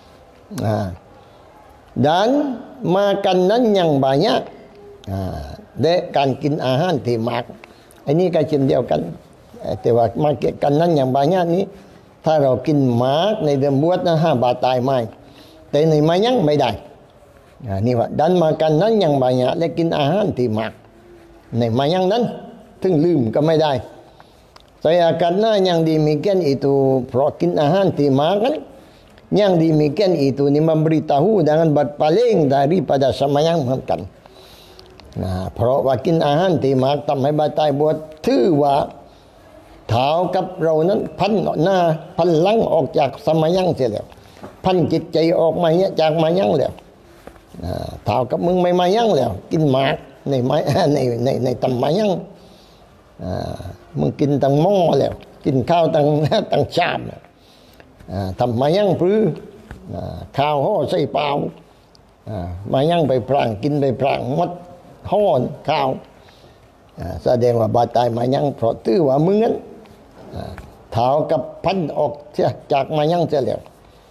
dan makanan yang banyakและการกินอาหารที่มากอันนี้ก็เช่นเดียวกันแต่ว่ามาเกี่ยวกันนั้นอย่างบางอย่างนี้ถ้าเรากินมากในเดือนบวชนะห้าบาทตายไม่แต่ในมายังไม่ได้นี่ว่าดันมากันนั้นอย่างบางอย่างและกินอาหารที่มากในมายังนั้นถึงลืมก็ไม่ได้saya karena yang demikian ituเพราะกินอาหารที่มากนั้นyang demikian itu ni memberitahu dengan berpaling daripada semayangเหมือนกันเพราะว่ากินอาหารที่มากทำให้บาดตายบวชถือว่าเท่ากับเรานั้นพันหน้าพันหลังออกจากสมัยยังเสียแล้วพันจิตใจออกมาเนี่ยจากมายังแล้วเท่ากับมึงไม่มายังแล้วกินหมากในไม้ในในในตำมายังมึงกินตั้งหม้อแล้วกินข้าวตั้งตั้งชามทำมายังพื้ข้าวห่อใส่เปล่ามายังไปพรางกินไปพรางมัดห่อนข้าวแสดงว่าบาดตายมายังเพราะตื้อว่ามึงนั้นเท้ากับพันออกจากมายังเสียแล้ว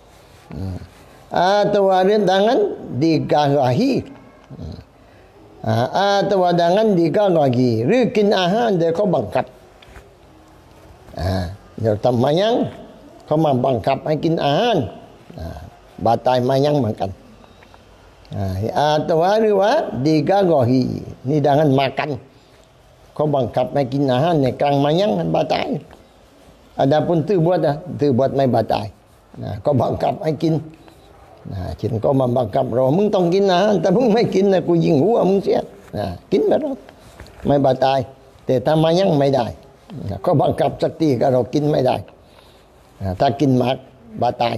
atau dengan digagahi atau dengan digagahi หรือกินอาหารโดยเขาบังคับเดี๋ยวทำมายังเขามาบังคับให้กินอาหารบาดตายมายังเหมือนกันatauหรือว่าdigagahi นี่ดังนั้นมากันเขาบังคับให้กินอาหารในกลางมายังบาดตาย adapun ตื้อบวชนะตื้อบวชไม่บาดตายก็บังคับให้กินฉันก็มาบังคับเรามึงต้องกินอาหารแต่มึงไม่กินนะกูยิงหัวมึงเสียกินไปแล้วไม่บาดตายแต่ถ้ามายังไม่ได้ก็บังคับสักทีก็เรากินไม่ได้ถ้ากินมากบาดตาย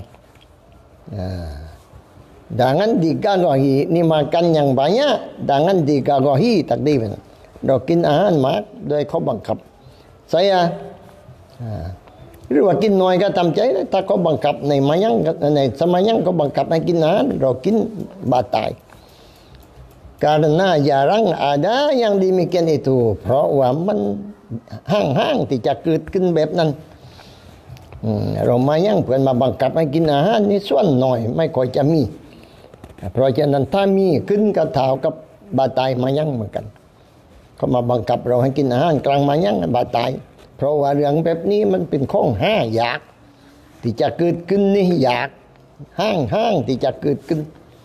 dengan digagahiนี่มากันอย่างบางอย่าง dengan digagahi ตักดีเป็นเรากินอาหารมากโดยเขาบังคับ saya หรือว่ากินน้อยก็ทำใจถ้าเขาบังคับในมายังในสมัยยังเขาบังคับให้กินอาหารเรากินบาดตาย karena jarang ada yang demikian itu เพราะว่ามันห่างๆที่จะเกิดขึ้นแบบนั้นเรามายังเพื่อนมาบังคับให้กินอาหารนี่ส่วนน้อยไม่ค่อยจะมีเพราะฉะนั้นถ้ามีขึ้นกระเท่ากับบาดตายมายังเหมือนกันเขามาบังคับเราให้กินอาหารกลางมายังบาดตายเพราะว่าเรื่องแบบนี้มันเป็นข้องห้าอยากที่จะเกิดขึ้นนี่อยากห้างห้างที่จะเกิดขึ้น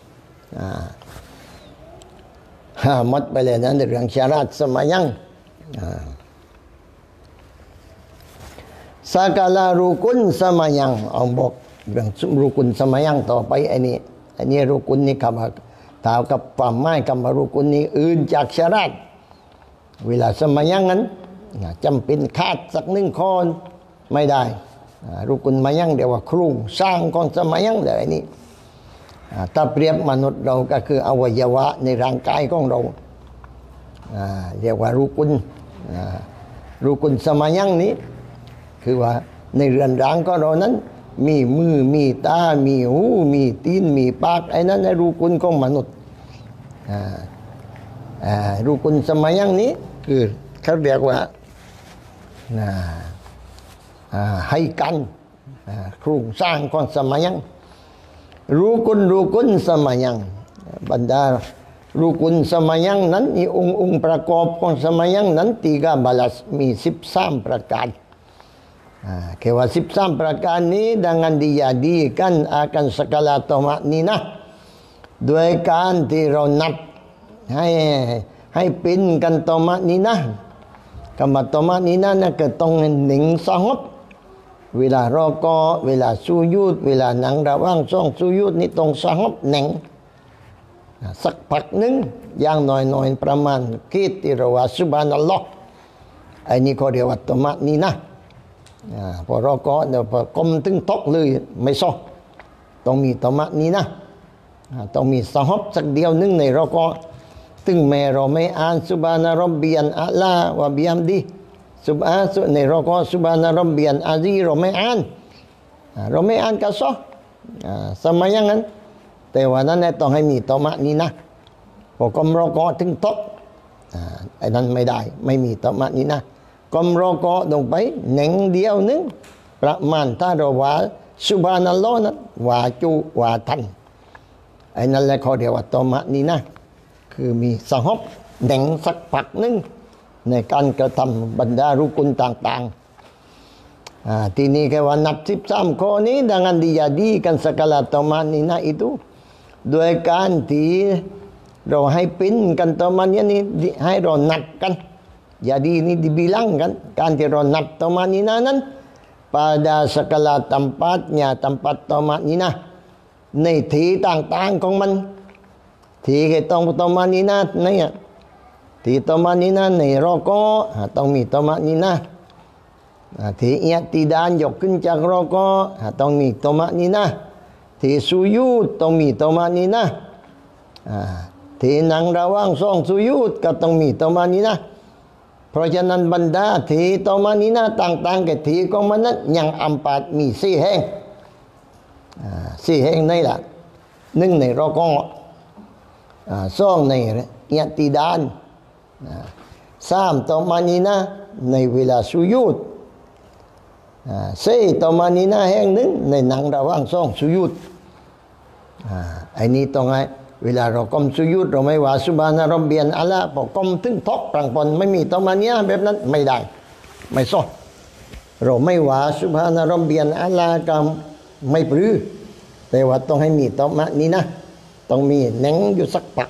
ห้ามัดไปเลยนะในเรื่องชาราตสมัยยังsagala rukun semayang เอาบอกเรื่องรุกุนสมัยยังต่อไปอันนี้อันนี้รุกุนนี่คำว่าเท่ากับความหมายคำว่ารุกุนนี้อื่นจากชาราตเวลาสมัยยังนั้นจำเป็นขาดสักหนึ่งข้อไม่ได้รุกุนมายังเดี๋ยวว่าครูสร้างของสมัยยังเดี๋ยวนี้ถ้าเปรียบมนุษย์เราก็คืออวัยวะในร่างกายของเราเรียกว่ารูกุลรูกุลสมัยังนี้คือว่าในเรือนร่างของเรานั้นมีมือมีตามีหูมีตีนมีปากไอ้นั้นในรูกุลของมนุษย์รูกุลสมัยังนี้คือเขาเรียกว่าให้กันโครงสร้างของสมัยังรูกุลรูกุลสมัยังบรรดารูกุลสมัยังนั้นมีองค์องค์ประกอบของสมัยังนั้นติกาบาลัสมีสิบสามประการแค่ว่าสิบสามประการนี้ดังนั้นdijadikan akan segala tumakninahด้วยการที่เรานับให้ให้เป็นกันtumakninahคำว่าtumakninahนั่นก็ต้องหนึ่งสงบเวลารอกอเวลาสุญูดเวลานั่งระหว่างสองสุญูดนี่ต้องสงบหนึ่งสักพักหนึ่งอย่างน้อยๆประมาณคิดที่เราว่าซุบฮานัลลอฮ์ไอ้นี่เขาเรียกว่าtumakninahพอรอกอเดี๋ยวพอกลมตึงตกเลยไม่ซอต้องมีtumakninahต้องมีสงบสักเดียวนึงในรอกอตึงแม่เราไม่อ่านซุบฮานะร็อบบิยัลอาลาวะบิฮัมดิซุบฮานะในรอกอซุบฮานะร็อบบิยัลอาซีเราไม่อ่านเราไม่อ่านก็ซอสมัยอย่างนั้นแต่ว่านั้นต้องให้มีtumakninahพอกลมรอกอตึงตกไอ้นั้นไม่ได้ไม่มีtumakninahกลมรอกอลงไปหนึ่งเดียวนึงประมาณถ้าเราว่าซุบฮานัลลอฮ์นั้นว่าจูว่าทันไอ้นั่นแหละเขาเรียกว่าtumakninahคือมีสงบหนึ่งสักพักนึงในการกระทำบรรดารุกุลต่างๆทีนี้แค่ว่านับสิบสามข้อนี้ดังนั้นdijadikan segala tumakninah ituโดยการที่เราให้เป็นกันtumakninahนี้ให้เรานับกันjadi ini dibilangkan kan kita nab tumakninah nan pada segala tempatnya tempat tumakninah ในที่ต่างๆของมันที่ต้องtumakninahนี่ที่tumakninahในรอกอต้องมีtumakninahที่อิi'ติดาลยกขึ้นจากรอกอต้องมีtumakninahที่สุญูดต้องมีtumakninahที่นั่งระหว่างสองสุญูดก็ต้องมีtumakninahเพราะฉะนั้นบรรดาที่tumakninahต่างๆกับที่ของมันนั้นยังอัมปัดมีสี่แห่งสี่แห่งนี่แหละหนึ่งในรอกอสองในอิi'ติดาลสามtumakninahในเวลาสุญูดสี่tumakninahแห่งหนึ่งในนั่งระหว่างสองสุญูดไอ้นี้ต้องไงเวลาเราก้มสุญูดเราไม่ว่าซุบฮานะร็อบบิยัลอาลาพอก้มถึงทอกปรังปนไม่มีtumakninahแบบนั้นไม่ได้ไม่ซอเราไม่ว่าซุบฮานะร็อบบิยัลอาลาก็ไม่ปรือแต่ว่าต้องให้มีtumakninahต้องมีหนึ่งอยู่สักพัก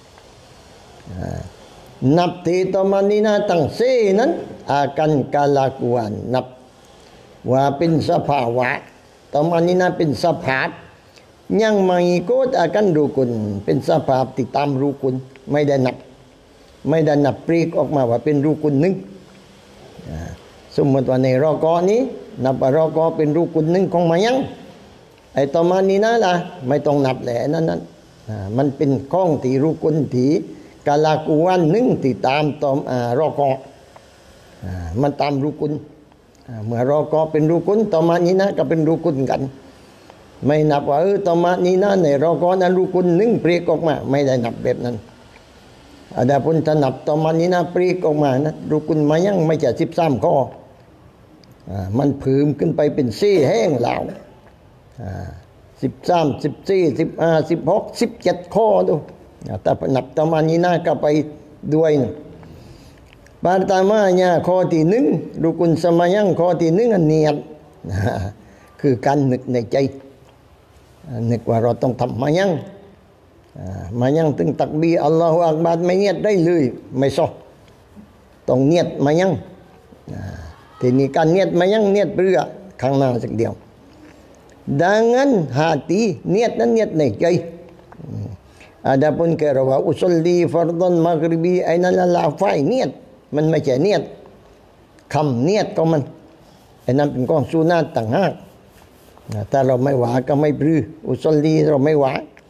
นับที่tumakninahตั้งสี่นั้นakan kelakuanนับว่าเป็นสภาวะtumakninahเป็นสภาพยังmengikut akan rukunเป็นสภาพที่ตามรูกุลไม่ได้นับไม่ได้นับปลีกออกมาว่าเป็นรูกุลหนึ่งสมมติว่าในรอกอนี้นับว่ารอกอเป็นรูกุลหนึ่งของมายังไอ้tumakninahล่ะไม่ต้องนับแหละนั่นนั้นมันเป็นข้องที่รูกุลที่กาลากุวันหนึ่งที่ตามตอมรอกอมันตามรูกุลเมื่อรอกอเป็นรูกุลtumakninahก็เป็นรูกุลกันไม่นับว่าเออtumakninahในรอกอนั้นรูกุลหนึ่งปลีกออกมาไม่ได้นับแบบนั้นอาดาพุนถ้านับtumakninahปลีกออกมานะรูกุลมายังไม่ใช่สิบสามข้อมันเพิ่มขึ้นไปเป็นสี่แห่งเหล่าสิบสามสิบสี่สิบห้าสิบหกสิบเจ็ดข้อดูแต่นับtumakninahก็ไปด้วยนะpertamanyaข้อที่หนึ่งรุกุลสมัยังข้อที่หนึ่งเนียดคือการนึกในใจนึกว่าเราต้องทำมายังมายังถึงตักบีอัลลอฮฺอักบัรไม่เนียดได้เลยไม่ซอต้องเนียดมายังทีนี้การเนียดมายังเนียดเปลือกข้างหน้าสักเดียวดังนั้นหาตีเนียดนั้นเนียดในใจ Adapun kalau wa usolli fardhan maghribi ไอ้นั่นละลาไฟเนียดมันไม่ใช่เนียดคำเนียดของมันไอ้นั่นเป็นของสุนัตต่างหากถ้าเราไม่หวาก็ไม่ปรืออุศลีเราไม่หวา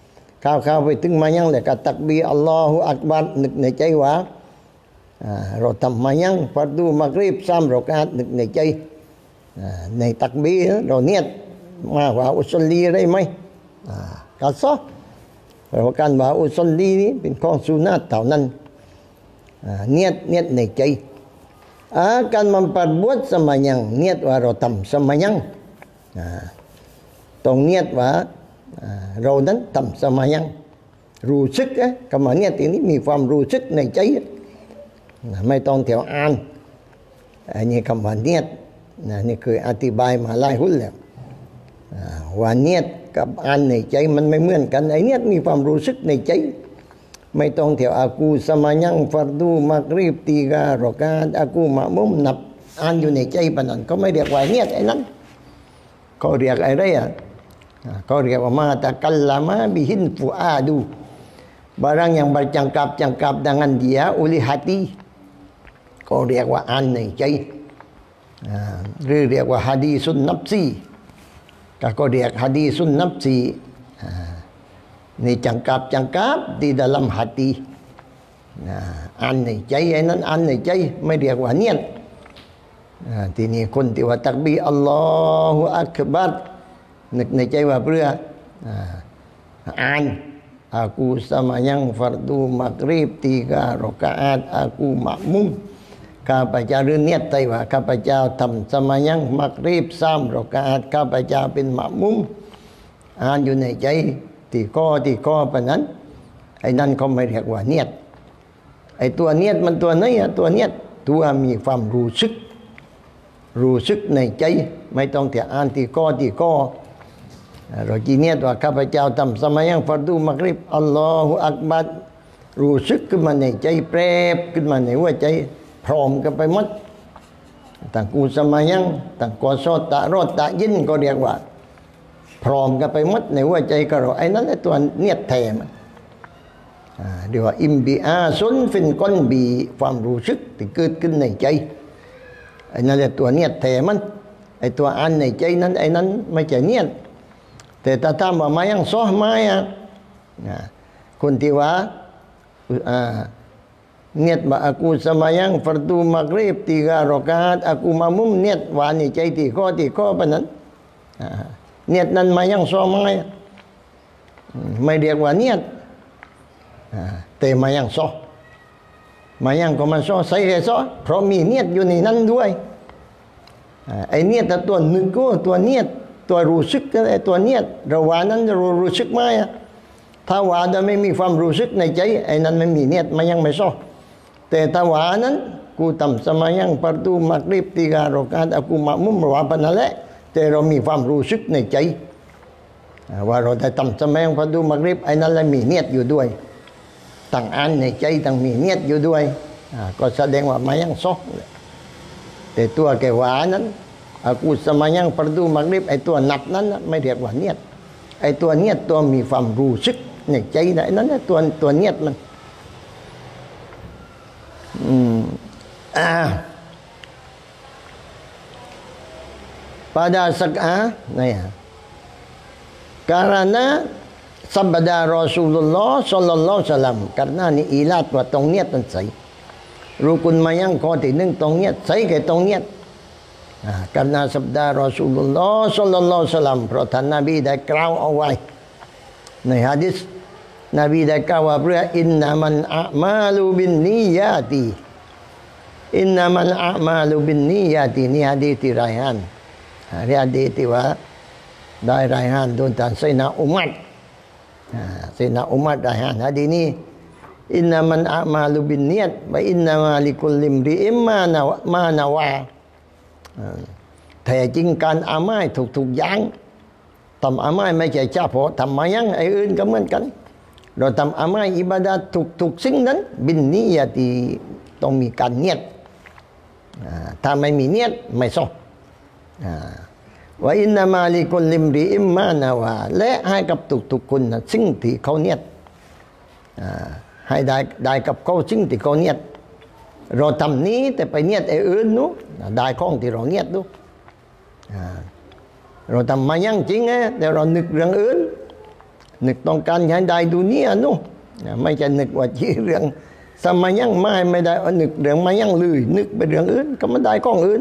ข้าวข้าวไปถึงมายังเลยก็ตักบีอัลลอฮฺอักบัรนึกในใจว่าเราทำมายังฟัรดูมักริบสามรอกาตนึกในใจในตักบีเราเนียดมาว่าอุสลีได้ไหมก็ซอเพราะการว่าอุสลีนี้เป็นของสุนัตเท่านั้นเนียดเนียดในใจakan memperbuat sembahyang niat wa rotam sembahyang ตรงเนียดว่าเรานั้นทำสมายังรู้สึกนะคำว่าเนียดทีนี้มีความรู้สึกในใจไม่ต้องเที่ยวอ่านอันนี้คำว่าเนียดนะนี่เคยอธิบายมาหลายหุ้นแล้วว่าเนียดกับอ่านในใจมันไม่เหมือนกันไอ้เนียดมีความรู้สึกในใจไม่ต้องเที่ยวอากูสมายังฟัรดูมักริบตีกาโรกาตอากูมะมุมนับอ่านอยู่ในใจปะนั้นก็ไม่เรียกว่าเนียดไอ้นั้นเขาเรียกอะไรอ่ะเขาเรียกว่ามาตะกัลลามะบิหินฟูอาดู barang yang bercakap-cakap dengan dia oleh hati เขาเรียกว่าอ่านในใจหรือเรียกว่าฮะดีสุนนับซีก็เรียกฮะดีสุนนับซีนี่cakap-cakap di dalam hati อ่านในใจไอ้นั้นอ่านในใจไม่เรียกว่าเนียดทีนี้คนที่ว่าตักบีอัลลอฮฺอักบัรนึกในใจว่าเพื่ออ่าน aku sembahyang fardu maghrib tiga rakaat aku makmum ข้าพเจ้าหรือเนียดใจว่าข้าพเจ้าทำสมายังมักรีบสามรากาตข้าพเจ้าเป็นมะมุมอ่านอยู่ในใจที่ข้อที่ข้อปะนั้นไอ้นั่นเขาไม่เรียกว่าเนียดไอ้ตัวเนียดมันตัวไหนอะตัวเนียดตัวมีความรู้สึกรู้สึกในใจไม่ต้องแต่อ่านที่ข้อที่ข้อเราจีเนียดว่าข้าพเจ้าทำสมายังฟัรดูมักริบอัลลอฮฺอักบัรรู้สึกขึ้นมาในใจแปรบขึ้นมาในหัวใจพร้อมกันไปหมดต่างกูสมายังต่างกอซอตะรอดตะยินก็เรียกว่าพร้อมกันไปหมดในหัวใจก็เราไอ้นั้นไอ้ตัวเนียดแท้มันเรียกว่าอิมบีอาซุนฟินก้นบีความรู้สึกที่เกิดขึ้นในใจไอ้นั่นแหละตัวเนียดแท้มันไอ้ตัวอันในใจนั้นไอ้นั้นไม่ใช่เนียดแต่ถ้าถามว่ามายังซ้อไหมอ่ะคนที่ว่าniat ba aku sembahyang fardu maghrib tiga rakaat aku makmum niat wa niใจที่ข้อที่ข้อปะนั้นเนียดนั้นมายังซ้อไหมไม่เรียกว่าเนียดแต่มายังซ้อมายังก็มาซ้อใส่ให้ซ้อเพราะมีเนียดอยู่ในนั้นด้วยไอ้เนียดแต่ตัวหนึ่งก็ตัวเนียดตัวรู้สึกไอ้ตัวเนียดเราว่านั้นเรารู้สึกไหมถ้าว่าจะไม่มีความรู้สึกในใจไอ้นั้นไม่มีเนียดมายังไม่ซ้อแต่ถ้าว่านั้นกูทำสมายังฟัรดูมักริบติการอกาตกูมะมุมว่าปะนั่นแหละแต่เรามีความรู้สึกในใจว่าเราได้ทำสมายังฟัรดูมักริบไอ้นั้นแหละมีเนียดอยู่ด้วยตั้งอันในใจตั้งมีเนียดอยู่ด้วยก็แสดงว่ามายังซ้อแต่ตัวแกว่านั้นกูสมายังฟัรดูมักริบไอ้ตัวนับนั้นไม่เรียกว่าเนียดไอ้ตัวเนียดตัวมีความรู้สึกในใจนั้นตัวตัวเนียดมันHmm. Ah. Pada saat nah ya. Karena sabda Rasulullah sallallahu alaihi wasallam karena ni ilat wa tong niat tan sai. Rukun mayangข้อที่หนึ่งตรงเนียดใส่แก่ตรงเนียดkarena sabda Rasulullah sallallahu alaihi wasallam เพราะท่านนบีได้กล่าวเอาไว้ในหะดีษนบีได้กล่าวว่าเพื่ออินนามันอะมาลูบินนียาตีอินนามันอะมาลูบินนียาตีนี่ฮะดีษที่รายงานนี่ฮะดีษที่ว่าได้รายงานโดยท่านไซนาอุมัรไซนาอุมัรรายงานฮะดีษนี้อินนามันอะมาลูบินนียตวะอินนามาลิกุลลิมริอิมมานาวะมานาวะแท้จริงการอามัยทุกๆอย่างทำอามัยไม่ใช่เฉพาะทำมายังไอ้อื่นก็เหมือนกันเราทำอามัยอิบาดะห์ทุกๆสิ่งนั้นบินนียะที่ต้องมีการเนียดถ้าไม่มีเนียดไม่ส่งว่าอินนามาลิกุลลิมริอิมมานาวะและให้กับทุกๆคนสิ่งที่เขาเนียดให้ได้ได้กับเขาสิ่งที่เขาเนียดเราทำนี้แต่ไปเนียดไอ้อื่นนู้ได้ของที่เราเนียดนู้เราทำมายังจริงไงแต่เรานึกเรื่องอื่นนึกต้องการให้ได้ดูเนี่ยนู้ไม่จะนึกว่าจีเรื่องสมัยยังไม่ไม่ได้นึกเรื่องมายังเลยนึกไปเรื่องอื่นก็ไม่ได้ก้องอื่น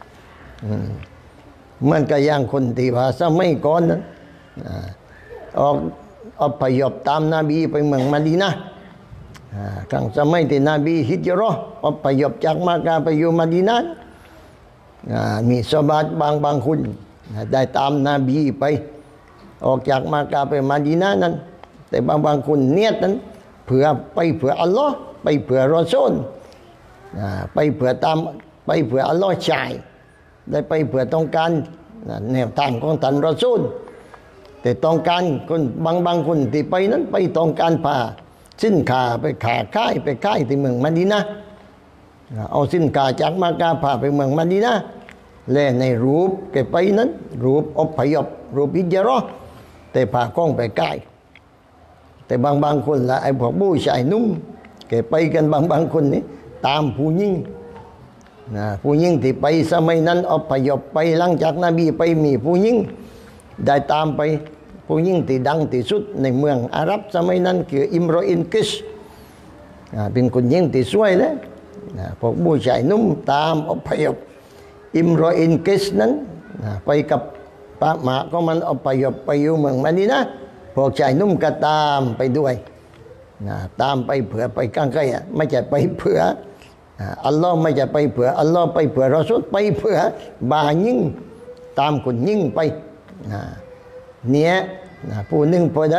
เหมือนกับอย่างคนที่ว่าสมัยก่อนนั้นออกอพยพตามนบีไปเมืองมะดีนะห์ครั้งสมัยที่นบีฮิจเราะห์อพยพจากมักกะห์ไปอยู่มะดีนะห์มีซอฮาบะห์บางบางคนได้ตามนบีไปออกจากมักกะห์ไปมะดีนะห์นั้นแต่บางบางคนเนียดนั้นเผื่อไปเผื่ออัลลอฮ์ไปเผื่อรอซูลไปเผื่อตามไปเผื่ออัลลอฮ์จ่ายได้ไปเผื่อต้องการแนวทางของท่านรอซูลแต่ต้องการคนบางบางคนที่ไปนั้นไปต้องการพาสินค้าไปขาค่ายไปค่ายที่เมืองมะดีนะห์เอาสินค้าจากมักกะห์พาไปเมืองมะดีนะห์และในรูปแกไปนั้นรูปอพยพรูปฮิจเราะห์แต่พาก้องไปใกล้แต่บางบางคนละไอ้พวกผู้ชายนุ่มแกไปกันบางบางคนนี่ตามผู้หญิงนะผู้หญิงที่ไปสมัยนั้นอพยพไปหลังจากนบีไปมีผู้หญิงได้ตามไปผู้หญิงที่ดังที่สุดในเมืองอาหรับสมัยนั้นคืออิมรออินกิชเป็นคนหญิงที่สวยเลยพวกผู้ชายนุ่มตามอพยพอิมรออินกิชนั้นไปกับป้าหมาก็มันอพยพไปอยู่เมืองมะดีนะห์พวกชายนุ่มก็ตามไปด้วยนะตามไปเผื่อไปใกล้ๆไม่ใช่ไปเผื่ออัลลอฮ์ไม่ใช่ไปเผื่ออัลลอฮ์ไปเผื่อรอซูลไปเผื่อบายิ่งตามคนยิ่งไปนะเนี่ยนะผู้หนึ่งผู้ใด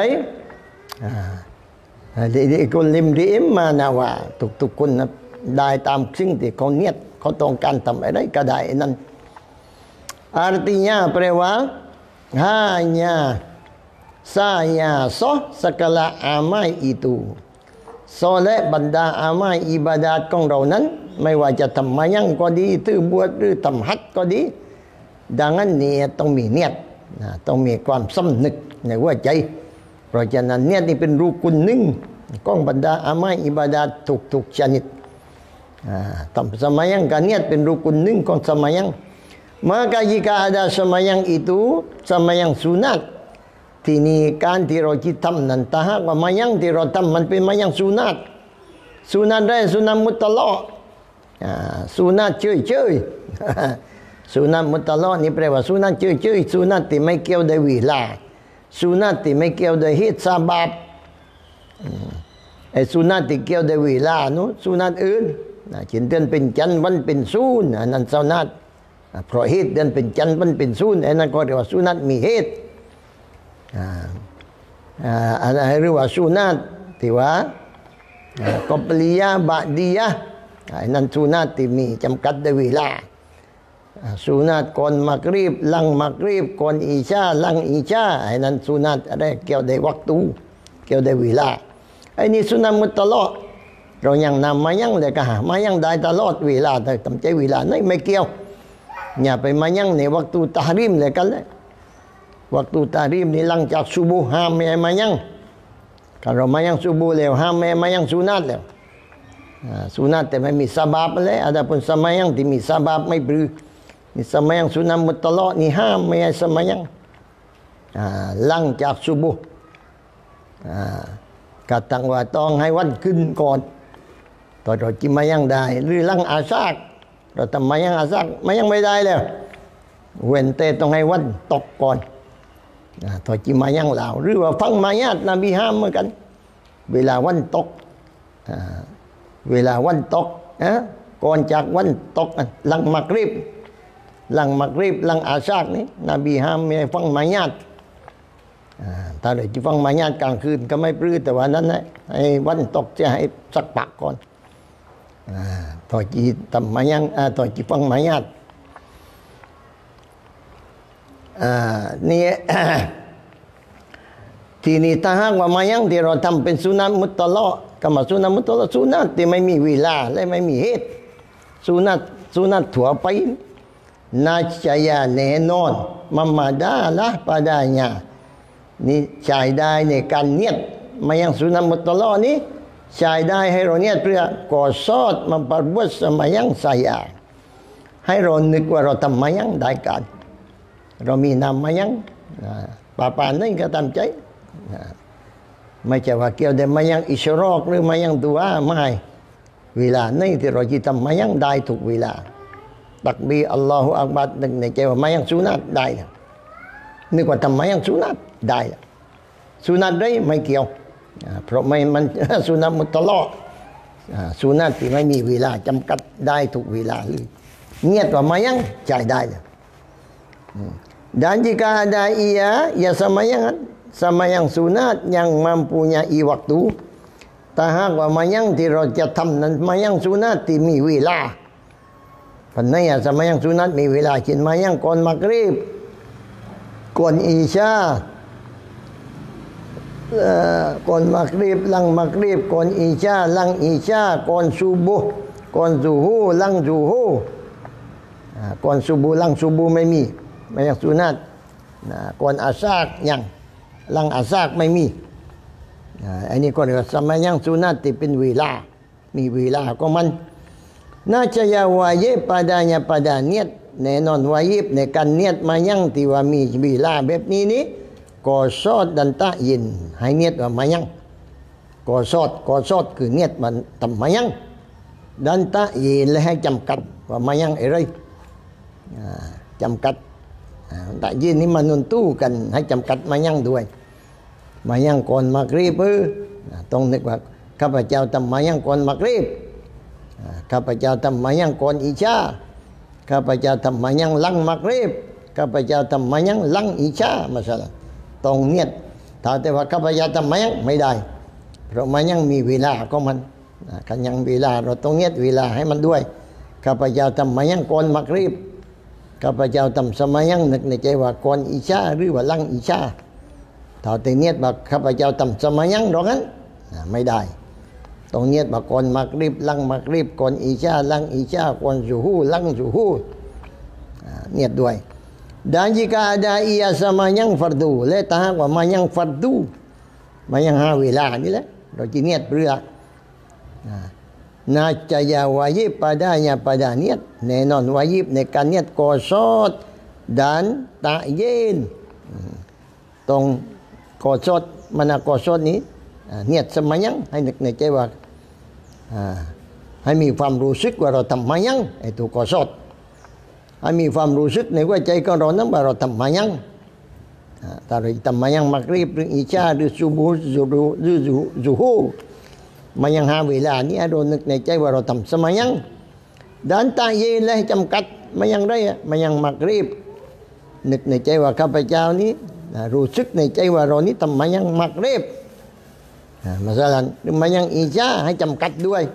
ดีๆคนลิมริมมานาวาทุกๆคนนะได้ตามสิ่งที่เขาเนียดเขาต้องการทำอะไรก็ได้นั่น artinya แปลว่า hanya saya sah segala amal itu soleh บรรดาอามัลอิบาดาตของเรานั้นไม่ว่าจะทำมายังก็ดีถือบวชหรือทำฮัจญ์ก็ดีดังนั้นเนี่ยต้องมีเนียดต้องมีความสำนึกในหัวใจเพราะฉะนั้นเนียดนี่เป็นรูกุนหนึ่งของบรรดาอามัลอิบาดาตทุกๆชนิดทำสมัยยังกันเนียดเป็นรูกุนหนึ่งของสมัยยังmaka jika ada sembahyang itu sembahyang sunatทีนี้การที่เราจิตทำนั้นถ้าหากว่ามายังที่เราทำมันเป็นมายังสุนัตสุนัตได้สุนัตมุตละสุนัตเฉยเฉยสุนัตมุตละนี่แปลว่าสุนัตเฉยเฉยสุนัตที่ไม่เกี่ยวกับเวลาสุนัตที่ไม่เกี่ยวกับเหตุสาบับไอ้สุนัตที่เกี่ยวกับเวลานู้สุนัตอื่นเช่นเดือนเป็นจันทร์วันเป็นศูนย์นั่นสุนัตเพราะเหตุเดือนเป็นจันทร์วันเป็นศูนย์ไอ้นั่นก็เรียกว่าสุนัตมีเหตุอะไรหรือว่าสุนัตที่ว่ากอบลียะบะดียะนั่นสุนัตที่มีจำกัดด้วยเวลาสุนัตก่อนมักรีบหลังมักรีบก่อนอิชาหลังอิชาไอ้นั่นสุนัตอะไรเกี่ยวกับวัตถุเกี่ยวกับเวลาไอ้นี่สุนัตมุตละเรายังนำมายังเลยก็หามายังได้ตลอดเวลาแต่ทำใจเวลาไม่ไม่เกี่ยวอย่าไปมายังในวัตถุตาริมเลยกันเลยวัตถุตาริมนี่หลังจากซุบูห้ามไม่มายังถ้าเรามายังซุบูแล้วห้ามไม่มายังสุนัตแล้วสุนัตแต่ไม่มีซาบับเลยada pun sembahyangที่มีซาบับไม่ปรือนี่sembahyang sunat mutlaqนี่ห้ามไม่ให้sembahyangหลังจากซุบูกตังว่าต้องให้วันขึ้นก่อนตอนเราจิมายังได้หรือหลังอาซากเราทำมายังอาซากมายังไม่ได้แล้วเว้นแต่ต้องให้วันตกก่อนถอยจิมายังเหล่าหรือว่าฟังมายาตนบีห้ามเหมือนกันเวลาวันตกเวลาวันตกนะก่อนจากวันตกหลังมักริบหลังมักริบหลังอาซากนี่นบีห้ามไม่ให้ฟังมายาตถ้าเราจะฟังมายาตกลางคืนก็ไม่ปลื้มแต่ว่านั้นนะไอ้วันตกจะให้สักปักก่อนถอยจีทำมายังถอยจีฟังมายาตนี่ทีนี้ถ้าหากว่ามายังที่เราทำเป็นสุนัตมุตละก็มาสุนัตมุตละสุนัตที่ไม่มีเวลาและไม่มีเหตุสุนัตสุนัตทั่วไปnascaya แน่นอนมัมมาดาละpadanyaนี่ใช้ได้ในการเนียดมายังสุนัตมุตละนี้ใช้ได้ให้เราเนียดเพื่อก่อซอดมาประพฤติสมัยยังสายาให้เรานึกว่าเราทำมายังได้การเรามีนามมายังป่าป่านั่นก็ตามใจไม่ใช่ว่าเกี่ยวแต่มายังอิชรอกหรือมายังดุอาไม่เวลานี้ที่เราจะทำมายังได้ทุกเวลาตักบีอัลลอฮฺอักบัรนึกในใจว่ามายังสุนัตได้แล้วนึกว่าทำมายังสุนัตได้แล้วสุนัตได้ไม่เกี่ยวเพราะไม่มันสุนัตมุตลอดสุนัตที่ไม่มีเวลาจำกัดได้ทุกเวลาเลยเงียบว่ามายังใจได้แล้วdan jika ada ia ya sembahyang sembahyang sunat yang mempunyai waktu ถ้าหากว่ามายังที่เราจะทำนั้นมายังสุนัตที่มีเวลาพันนี้สมัยยังสุนัตมีเวลาเช่นมายังก่อนมักริบก่อนอิชาก่อนมักริบหลังมักริบก่อนอิชาหลังอิชาก่อนซุบุห์ก่อนซุฮูหลังซุฮูก่อนซุบุห์หลังซุบุห์ไม่มีมายังสุนัตก่อนอาซากยังหลังอาซากไม่มีอันนี้ก็เรียกว่าสมัยยังสุนัตที่เป็นเวลามีเวลาของมันน่าจะยาวายบ padanya pada niat แน่นอนวายิบในการเนียดมายังที่ว่ามีเวลาแบบนี้นี้กอซอดดันตะยินให้เนียดว่ามายังกอซอดกอซอดคือเนียดมันทำมายังดันตะยินและให้จำกัดว่ามายังอะไรจำกัดตะยินนี่มันนุนตู้กันให้จำกัดมายังด้วยมายังก่อนมักริบเออต้องนึกว่าข้าพเจ้าทำมายังก่อนมักริบข้าพเจ้าทำมายังก่อนอิชาข้าพเจ้าทำมายังหลังมักริบข้าพเจ้าทำมายังหลังอิชามาสัลต้องเนียดถ้าแต่ว่าข้าพเจ้าทำมายังไม่ได้เพราะมายังมีเวลาของมันกันยังเวลาเราต้องเนียดเวลาให้มันด้วยข้าพเจ้าทำมายังก่อนมักริบข้าพเจ้าทำสมัยยังนึกในใจว่าก่อนอิชาหรือว่าหลังอิชาถ้าแต่เนียดว่าข้าพเจ้าทำสมัยยังตรงนั้นไม่ได้ต้องเนียดว่าก่อนมักริบหลังมักริบก่อนอิชาหลังอิชาก่อนซุฮูหลังซุฮูเนียดด้วย dan jika ada ia sama yang fardu และถ้าหากว่ามายังฟัรดูมายังหาเวลานี่แหละเราจะเนียดเพื่อน่าจะยาวายิบ padanya pada niat แน่นอนวายิบในการเนียดกอซอด dan ta'yin ตรงกอซอดมันกอซอดนี้เนียดสมัยยังให้นึกในใจว่าให้มีความรู้สึกว่าเราทำมายังไอ้ตัวกอซอดให้มีความรู้สึกในหัวใจของเรานั้นว่าเราทำมายังถ้าเราทำมายังมักริบหรืออิชาหรือซุบูห์หรือซุฮูมายังหาเวลานี้เรานึกในใจว่าเราทำสมัยยังดันตาเยและจำกัดมายังไรมายังมักริบนึกในใจว่าข้าพเจ้านี้รู้สึกในใจว่าเรานี้ทำมายังมักริบมาสลันมายังอิชาให้จำกัดด้วย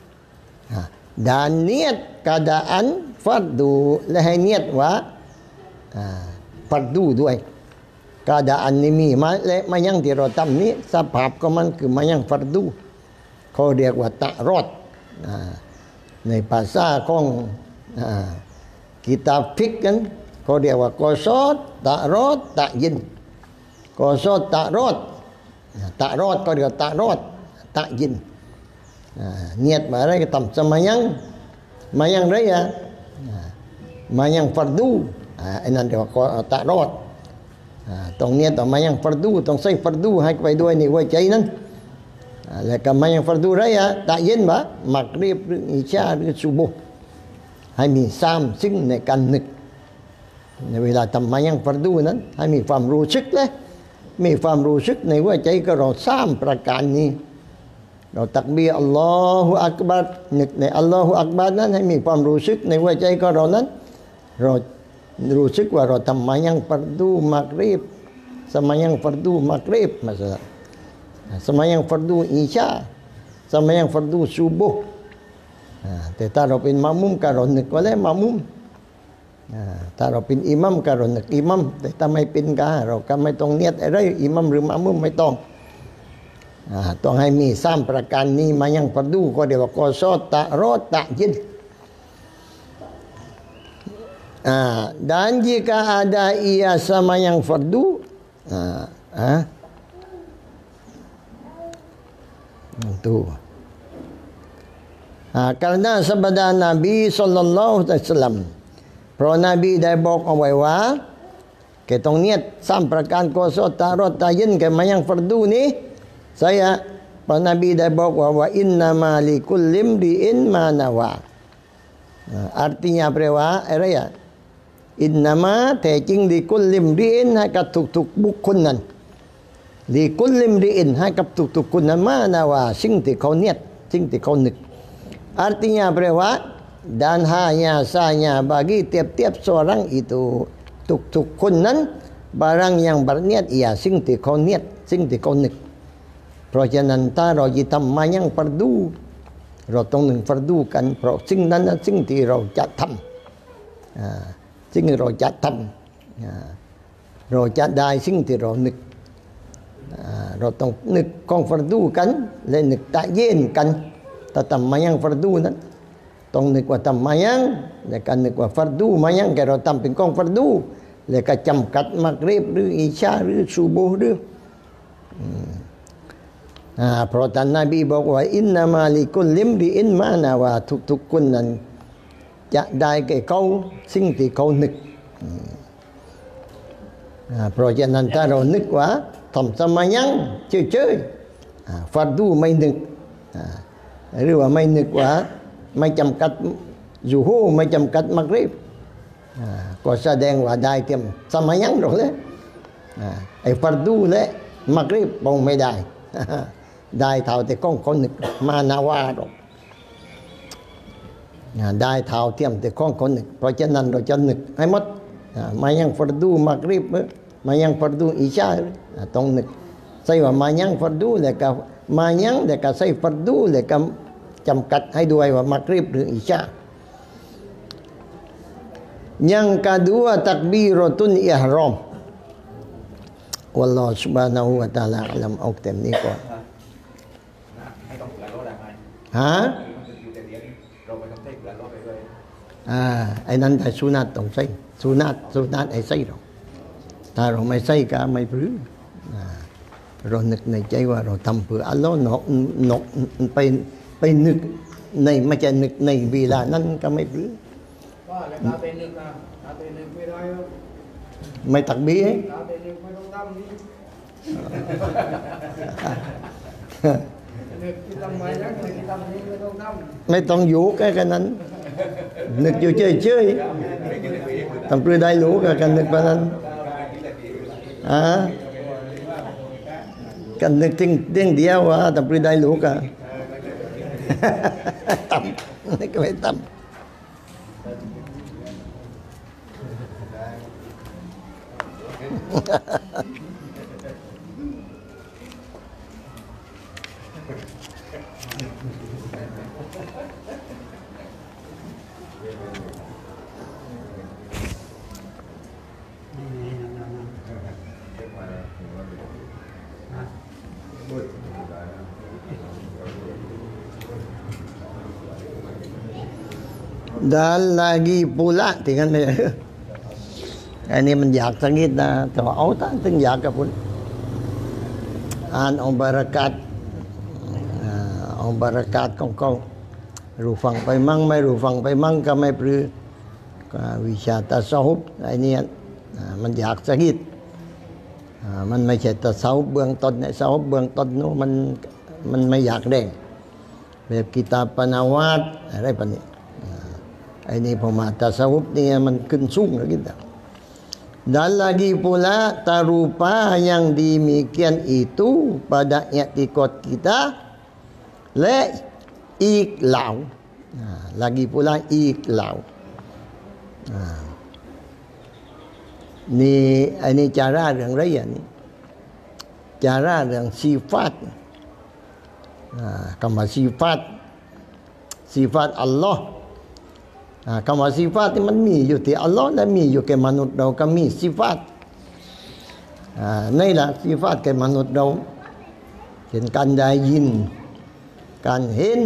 dan niat keadaan fardu และให้เนียดว่าฟัรดูด้วยkeadaanนี้มีมาและมายังที่เราทำนี้สภาพของมันคือมายังฟัรดูเขาเรียกว่าตะรอดในภาษาของกิตาบฟิกกันเขาเรียกว่ากอซอดตะรอดตะยินกอซอดตะรอดตะรอดก็เรียกตะรอดตะยินเนียดมาอะไรก็ทำสมัยยังมายังไรอะมายังฟัรดูไอ้นั่นเรียกว่าตะรอดต้องเนียดต่อมายังฟัรดูต้องใส่ฟัรดูให้ไปด้วยในหัวใจนั้นแล้วก็มายังฟัรดูไรอะตะยินมามักริบหรืออิชาหรือซุบุห์ให้มีสามสิ่งในการนึกในเวลาทำมายังฟัรดูนั้นให้มีความรู้สึกเลยมีความรู้สึกในหัวใจก็เราสามประการนี้เราตักบีอัลลอฮฺอักบัรนึกในอัลลอฮฺอักบัรนั้นให้มีความรู้สึกในหัวใจของเรานั้นเรารู้สึกว่าเราทำมายังฟัรดูมักริบสมัยยังฟัรดูมักริบมาสักสมัยยังฟัรดูอิชาสมัยยังฟัรดูซุบุห์แต่ถ้าเราเป็นมะมุมก็เรานึกว่าแล้วมะมุมถ้าเราเป็นอิหมัมก็เรานึกอิหมัมแต่ถ้าไม่เป็นก็เราก็ไม่ต้องเนียดอะไรอิหมัมหรือมะมุมไม่ต้องต้องให้มีสามประการนี้มายังฟัรดูก็เรียกว่ากอซอดตะรอดตะยินdan jika ada ia sama yang fardu ah itu karena sabda Nabi sallallahu alaihi wasallam เพราะนบีได้บอกเอาไว้ว่าแกต้องเนียดสามประการกอซอดตะรอดตะยินแกมายังฟัรดูนี้ saya พระนบีได้บอกว่าว่าอินนามาลิกุลลิมรีอินมานาวา artinya แปลว่าอะไรอ่ะอินนามาแท้จริงลิกุลลิมรีอินให้กับทุกๆบุคคลนั้นลิกุลลิมรีอินให้กับทุกๆคนนั้นมานาวาสิ่งที่เขาเนียดสิ่งที่เขานึก artinya แปลว่า dan hanya saja bagi tiap-tiap seorang itu ทุกๆคนนั้น barang yang berniat ia สิ่งที่เขาเนียดสิ่งที่เขานึกเพราะฉะนั้นถ้าเราจะทำมายังฟัรดูเราต้องหนึ่งฟัรดูกันเพราะสิ่งนั้นสิ่งที่เราจะทำสิ่งที่เราจะทำเราจะได้สิ่งที่เรานึกเราต้องนึกของฟัรดูกันและนึกตะเย็นกันถ้าทำมายังฟัรดูนั้นต้องนึกว่าทำมายังและการนึกว่าฟัรดูมายังแกเราทำเป็นของฟัรดูและก็จำกัดมักริบหรืออิชาหรือซูโบหรือเพราะท่านนบีบอกว่าอินนามาลิกุลลิมรีอินมานาว่าทุกๆคนนั้นจะได้แก่เขาสิ่งที่เขานึกเพราะฉะนั้นถ้าเรานึกว่าทำสมัยยังเฉยๆฟัรดูไม่นึกหรือว่าไม่นึกว่าไม่จำกัดยูฮูไม่จำกัดมักริบก็แสดงว่าได้เตรียมสมัยยังหรอกเลยไอ้ฟัรดูและมักริบปองไม่ได้ได้เท่าแต่ก้องคนนึกมานาวาหรอกได้เท่าเทียมแต่ก้องคนนึกเพราะฉะนั้นเราจะนึกให้หมดมายังฟัรดูมักริบมายังฟัรดูอิชาต้องนึกใส่ว่ามายังฟัรดูแล้วก็มายังแล้วก็ใส่ฟัรดูแล้วก็จำกัดให้ด้วยว่ามักริบหรืออิชาyang kedua takbiratul ihram wallahu subhanahu wa ta'ala alam เอาเต็มนี้ก่อนฮะอ่าไอ้นั้นแต่สุนัตต้องใส่สุนัตสุนัตไอ้ใส่เราถ้าเราไม่ใส่ก็ไม่พลื้เรานึกในใจว่าเราทำเพื่ออัลลอฮ์นกนกไปไปนึกในไม่ใช่นึกในเวลานั้นก็ไม่พลื้ว่าแล้วตาเป็นนึกนะตาเป็นนึกไม่ได้ไม่ตักบีให้ตาเป็นนึกไม่ต้องทำนี่นึกที่ทำไมนะนึกที่ทำนี้ไม่ต้องทำไม่ต้องอยู่แค่กันนั้นนึกอยู่เฉยๆทำเพื่อได้รู้กันนึกแบบนั้นอ่ากันนึกทิ้งเด้งเดียวว่าทำเพื่อได้รู้กันต่ำนี่ก็ไม่ต่ำdan lagi pula tinggalอันนี้มันอยากสักนิดนะแต่ว่าเอาตั้งถึงอยากกับคุณอ่านเอาบารักัตเอาบารักัตของเขารู้ฟังไปมั่งไม่รู้ฟังไปมั่งก็ไม่ปรือวิชาตัสวุปไอ้นี่มันอยากสักนิดมันไม่ใช่ตัสวุปเบื้องต้นเนี่ยตัสวุปเบื้องต้นนู้มันมันไม่อยากเร่งแบบกิตาปนาวาดอะไรปะเนี่ยไอ้นี่พอมาตัสวุปเนี่ยมันขึ้นสูงแล้วกินdan lagi pula tarupa yang demikian itu pada i'tiqad kita la iqlau nah, lagi pula iqlau nah. Ni ini cara เรื่องอะไรอย่างนี้ cara เรื่อง sifat nah, คำว่า sifat sifat Allahคำว่าสิฟาตที่มันมีอยู่ที่อัลลอฮ์และมีอยู่แก่มนุษย์เราก็มีสิฟาตนี่แหละสิฟาตแก่มนุษย์เราเช่นการได้ยินการเห็น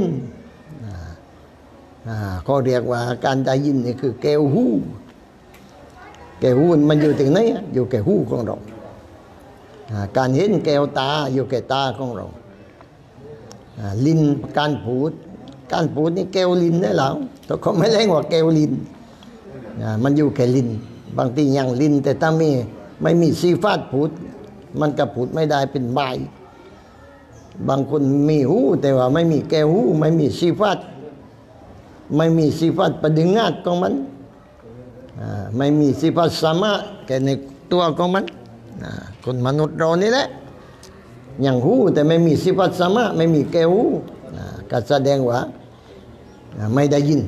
เขาเรียกว่าการได้ยินนี่คือแก้วหูแก้วหูมันอยู่ที่ไหนอยู่แก่หูของเราการเห็นแก้วตาอยู่แก่ตาของเราลิ้นการพูดการพูดนี่แก้วลิ้นได้แล้วแต่เขาไม่เรียกว่าแก้วลิ้นมันอยู่แค่ลิ้นบางทียังลิ้นแต่ถ้าไม่ไม่มีซีฟาดพูดมันก็พูดไม่ได้เป็นใบบางคนมีหูแต่ว่าไม่มีแก้วหูไม่มีสิฟัตไม่มีสิฟัตปฏิงัติของมันไม่มีสิฟัตสามะแก่ในตัวของมันคนมนุษย์เรานี่แหละอย่างหูแต่ไม่มีสิฟัตสามะไม่มีแก้วหูก็แสดงว่าไม่ได้ยิน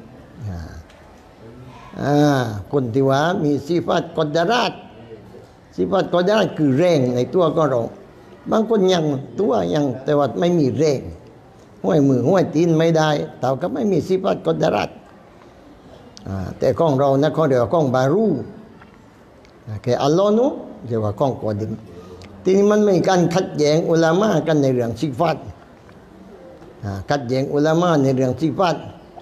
คนที่ว่ามีสิฟัตกดราตสิฟัตกดราตคือแรงในตัวของเราบางคนยังตัวยังแต่ว่าไม่มีแรงห้วยมือห้วยตีนไม่ได้เต่าก็ไม่มีสิฟัตกดรัตแต่ของเรานะเขาเรียกว่าของบารูแค่อัลลอฮ์นู้เรียกว่าของกอดิมทีนี้มันมีการขัดแย้งอุลามะกันในเรื่องสิฟัตขัดแย้งอุลามะในเรื่องสิฟัต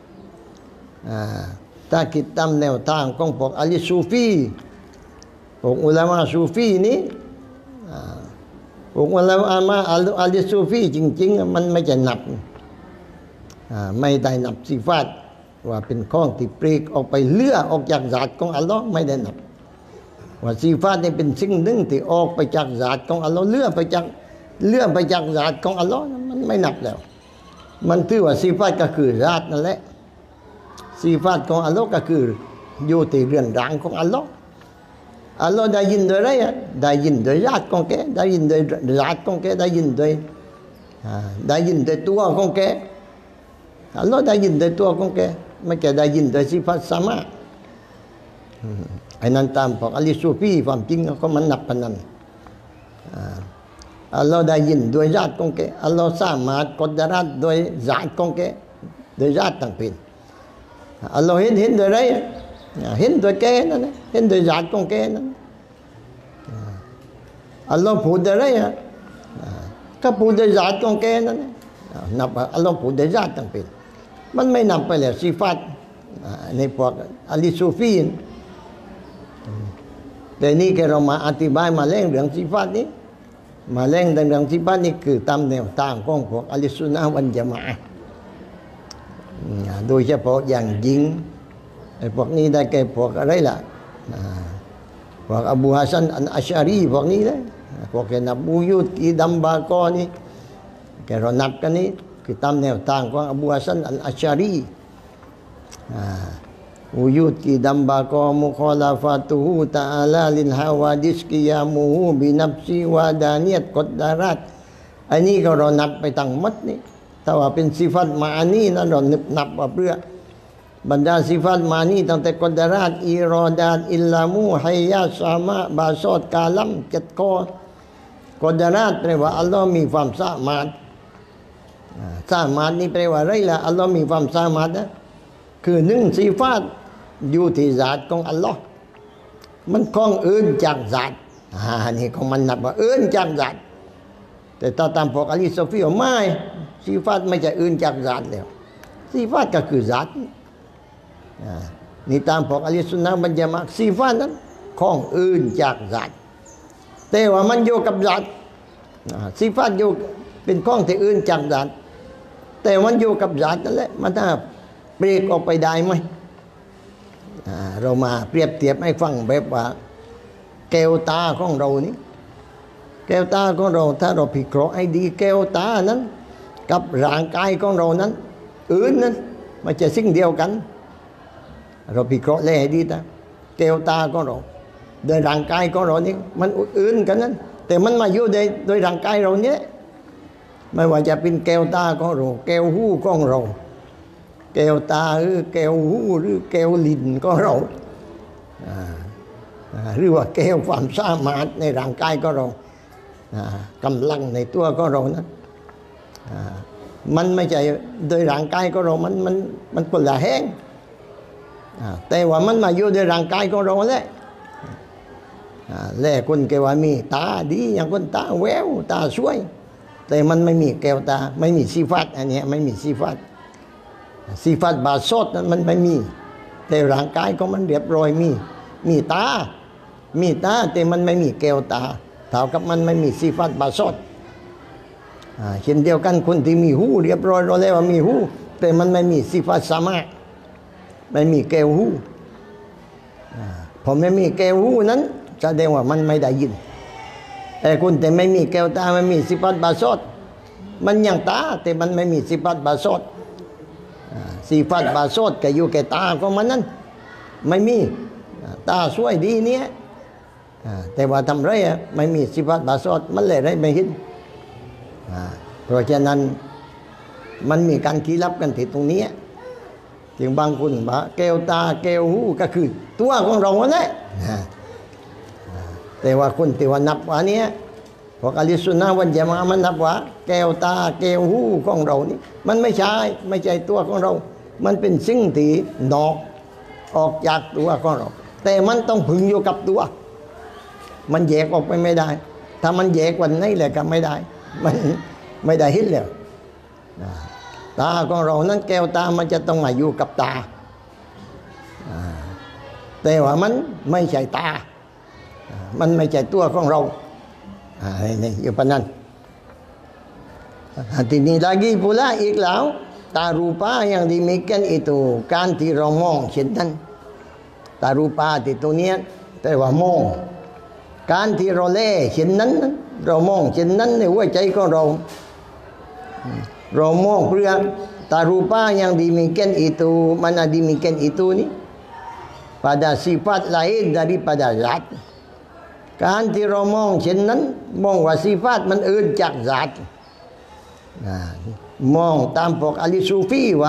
ถ้าคิดตามแนวทางของพวกอะลีซูฟีพวกอุลามะซูฟีนี้พวกอุลามะอะลีซูฟีจริงๆมันไม่จะนับไม่ได้นับสิฟัตว่าเป็นข้องที่ปลีกออกไปเลื่อออกจากญาติของอัลลอฮ์ไม่ได้นับว่าสิฟัตนี่เป็นสิ่งหนึ่งที่ออกไปจากญาติของอัลลอฮ์เลื่อไปจากเลื่อไปจากญาติของอัลลอฮ์มันไม่นับแล้วมันถือว่าสิฟัตก็คือญาตินั่นแหละสิฟัตของอัลลอฮ์ก็คืออยู่ที่เรือนร่างของอัลลอฮ์อัลลอฮ์ได้ยินโดยอะไรได้ยินโดยญาติของแกได้ยินโดยญาติของแกได้ยินโดยได้ยินโดยตัวของแกอัลลอฮ์ได้ยินโดยตัวของแกไม่แกได้ยินโดยสิฟัตสามะไอ้นั้นตามพวกอะลีซูฟีความจริงเขามันนับพนันอัลลอฮ์ได้ยินโดยญาติของแกอัลลอฮ์สามารถกดรัตโดยญาติของแกโดยญาติต่างเป็นอัลลอฮ์เห็นเห็นโดยอะไรเห็นโดยแกนั่นเห็นโดยญาติของแกนั่นอัลลอฮ์พูดโดยอะไรก็พูดโดยญาติของแกนั่นนับอัลลอฮ์พูดโดยญาติต่างเป็นมันไม่นับไปแล้วสิฟัตในพวกอะลีซูฟีนแต่นี่แกเรามาอธิบายมาเรื่องเรื่องสิฟัตนี้มาเรื่องเรื่องสิฟัตนี้คือตามแนวทางของพวกอะลีซุนนะฮ์วัลญะมาอะห์โดยเฉพาะอย่างยิ่งไอ้พวกนี้ได้แก่พวกอะไรล่ะพวกอบูฮัสซันอัลอัชอารีพวกนี้เลยพวกแกนับบูยุดกีดัมบากอนี่แกเรานับกันนี้คือตามแนวทางของอบูฮัสซันอัลอัชอารีบูยุดกีดัมบากอมุคอลาฟาตุฮูตะอาลาลินฮาวาดิสกิยามูฮูบินับซีวาดานียตกดดารัตอันนี้ก็เรานับไปตั้งมัดนี่ถ้าว่าเป็นสิฟัตมาอันนี้นะเรานับว่าเพื่อบรรดาสิฟัตมานี่ตั้งแต่กดราตอิรอดาตอิลลามูไฮยาสามะบาซอดกาลัมเจ็ดข้อกดราตแปลว่าอัลลอฮ์มีความสามารถสามารถนี่แปลว่าอะไรล่ะอัลลอฮ์มีความสามารถนะคือหนึ่งสิฟัตอยู่ที่ญาติของอัลลอฮ์มันของอื่นจากญาติอ่านี่ของมันนับว่าอื่นจากญาติแต่ถ้าตามพวกอะลีซูฟีไม่สิฟัตไม่ใช่อื่นจากญาติแล้วสิฟัตก็คือญาตินี่ตามพวกอะลีซุนนะฮ์วัลญะมาอะห์สิฟัตนั้นของอื่นจากญาติแต่ว่ามันอยู่กับญาติสิฟัตอยู่เป็นของที่อื่นจากญาติแต่มันอยู่กับญาตินั่นแหละมันถ้าเปลีกออกไปได้ไหมเรามาเปรียบเทียบให้ฟังแบบว่าแก้วตาของเรานี่แก้วตาของเราถ้าเราพิเคราะห์ให้ดีแก้วตานั้นกับร่างกายของเรานั้นอื่นนั้นมันจะสิ่งเดียวกันเราพิเคราะห์แล้วให้ดีนะแก้วตาของเราโดยร่างกายของเรานี่มันอื่นกันนั้นแต่มันมาอยู่โดยโดยร่างกายเราเนี้ยไม่ว่าจะเป็นแก้วตาของเราแก้วหูของเราแก้วตาหรือแก้วหูหรือแก้วลิ้นของเราหรือว่าแก้วความสามารถในร่างกายของเรากำลังในตัวของเรานั้นมันไม่ใช่โดยร่างกายของเรามันมันมันคนละแห้งแต่ว่ามันมาอยู่โดยร่างกายของเราแหละแล้วคนแกว่ามีตาดีอย่างคนตาแววตาสวยแต่มันไม่มีแก้วตาไม่มีสิฟัตอันนี้ไม่มีสิฟัตสิฟัตบาซอดนั้นมันไม่มีแต่ร่างกายของมันเรียบร้อยมีมีตามีตาแต่มันไม่มีแก้วตาเท่ากับมันไม่มีสิฟัตบาซอดเช่นเดียวกันคนที่มีหูเรียบร้อยเราเรียกว่ามีหูแต่มันไม่มีสิฟัตสามะไม่มีแก้วหูพอไม่มีแก้วหูนั้นแสดงว่ามันไม่ได้ยินแต่คนแต่ไม่มีแก้วตาไม่มีสิฟัตบาซอดมันยังตาแต่มันไม่มีสิฟัตบาโซดสิฟัตบาโซดก็อยู่แก่ตาของมันนั้นไม่มีตาสวยดีเนี้ยแต่ว่าทำไรอ่ะไม่มีสิฟัตบาโซดมันเลยไรไม่เห็นเพราะฉะนั้นมันมีการขี้ลับกันที่ตรงนี้จึงบางคนบอกแก้วตาแก้วหูก็คือตัวของเราเนี่ยแต่ว่าคนที่ว่านับว่านี้พวกอะลิสุนนะวันยะมามันนับว่าแก้วตาแก้วหูของเรานี่มันไม่ใช่ไม่ใช่ตัวของเรามันเป็นสิ่งที่นอกออกจากตัวของเราแต่มันต้องพึงอยู่กับตัวมันแยกออกไปไม่ได้ถ้ามันแยกวันนี้แหละก็ไม่ได้มันไม่ได้เห็นแล้วตาของเรานั้นแก้วตามันจะต้องมาอยู่กับตาแต่ว่ามันไม่ใช่ตามันไม่ใช่ตัวของเรานี่อยู่ปะนั้นทีนี้lagi pulaอีกแล้วตารูปะyang demikian itu การที่เรามองเช่นนั้นตารูปะที่ตัวนี้แต่ว่ามองการที่เราเล่เช่นนั้นเรามองเช่นนั้นในหัวใจของเราเรามองเพื่อตารูปะyang demikian itu mana demikian itu ni pada sifat lain daripada zat การที่เรามองเช่นนั้นมองว่าสิฟาตมันอื่นจากซาตมองตามพวกอะลิซูฟีว่า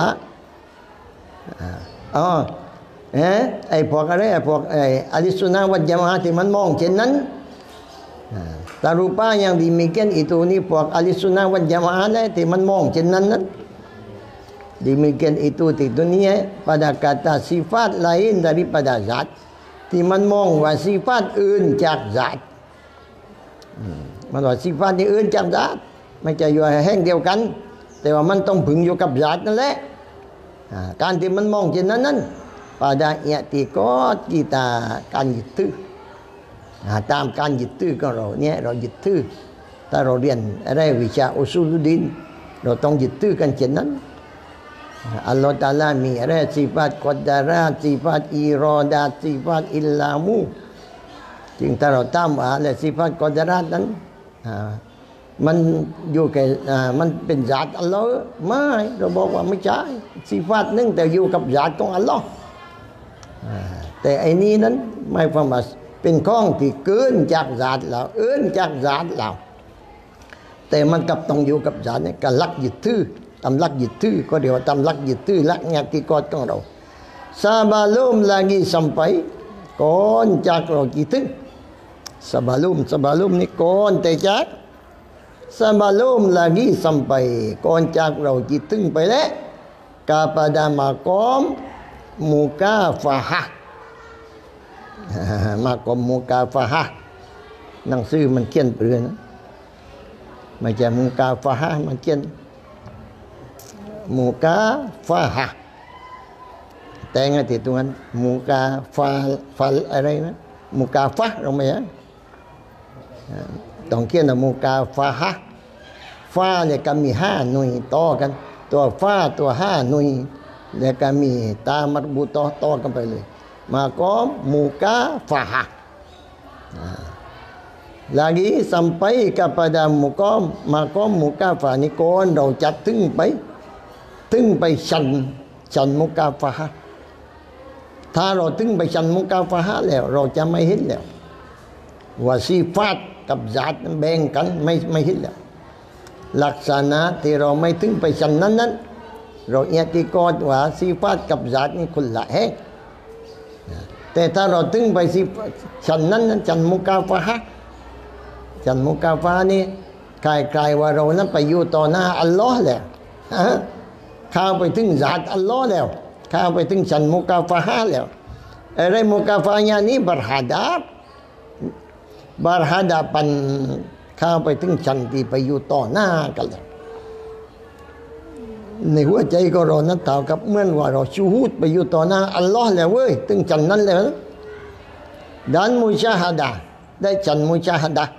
อ๋อเอ๊ะไอ้พวกอะไรพวกไอ้อะลิสุนนะวัลญะมาอะห์ที่มันมองเช่นนั้นตารูปะyang demikian ituนี่พวกอะลิสุนนะวัลญะมาอะห์ที่มันมองเช่นนั้นนั้น demikian itu di dunia pada kata sifat lain daripada zatที่มันมองว่าสิฟาตอื่นจากซาตมันว่าสิฟาตนี่อื่นจากซาตไม่ใช่อยู่แห่งเดียวกันแต่ว่ามันต้องพึงอยู่กับซาตนั่นแหละการที่มันมองเช่นนั้นนั้น pada i'tiqad kita การยึดถือตามการยึดถือของเราเนี่ยเรายึดถือถ้าเราเรียนอะไรวิชาอุซูลุดดีนเราต้องยึดถือกันเช่นนั้นอัลลอฮฺตะอาลามีอะไรสิฟาตกอดาราตสิฟาตอิรอดาตสิฟาตอิลลามูจึงถ้าเราตามว่าและสิฟาตกอดาราตนั้นมันอยู่แก่มันเป็นญาติอัลลอฮฺไม่เราบอกว่าไม่ใช่สิฟาตนึงแต่อยู่กับญาติของอัลลอฮฺแต่ไอ้นี้นั้นไม่ฟังว่าเป็นข้องที่เกินจากญาติเราเอื้นจากญาติเราแต่มันกับต้องอยู่กับญาติเนี่ยก็ลักยึดถือตำลักยึดถือก็เดี๋ยวตำลักยึดถือลักญาติกอดของเราsebelum lagi sampai ก่อนจากเราคิดถึง sebelum sebelum นี่ก่อนแต่จาก sebelum lagi sampai ก่อนจากเราคิดถึงไปแล้ว kepada maqam mukafahah maqam mukafahah หนังสือมันเขียนเปลือยนะไม่ใช่มุกาฟาฮะมันเขียนมุกาฟาฮะแต่งติดตรงนั้นมุกาฟาฟาอะไรนะมุกาฟาเราไหมฮะต้องเขียนมุกาฟาฮะฟาเนี่ยก็มีห้าหน่วยต่อกันตัวฟาตัวห้าหน่วยแล้วก็มีตามัรบุตอต่อกันไปเลยมาก็มุกาฟาฮะlagi sampai kepada maqam maqam mukafah ni ก่อนเราจะถึงไปถึงไปชั้นชั้นมุกาฟะฮะถ้าเราถึงไปชั้นมุกาฟะฮะแล้วเราจะไม่เห็นแล้วว่าสิฟาตกับญาติแบ่งกันไม่ไม่เห็นแล้วลักษณะที่เราไม่ถึงไปชั้นนั้นนั้นเราอิติกอดว่าสิฟาตกับญาตินี่คนละแห่งแต่ถ้าเราถึงไปสิชั้นนั้นนั้นชั้นมุกาฟะฮะชั้นมุกาฟะนี่กลายๆว่าเรานั้นไปอยู่ต่อหน้าอัลลอฮ์แล้วเข้าไปถึงญาติอัลลอฮ์แล้วเข้าไปถึงชั้นมุกาฟะฮะแล้วอะไรมุกาฟะเนี่ยนี่berhadap berhadapanเข้าไปถึงชั้นที่ไปอยู่ต่อหน้ากันแล้วในหัวใจก็เรานั้นเท่ากับเหมือนว่าเราชูฮูดไปอยู่ต่อหน้าอัลลอฮ์แล้วเว้ยถึงชั้นนั้นแล้วdan musyahada ได้ชั้นมุชาฮะดะ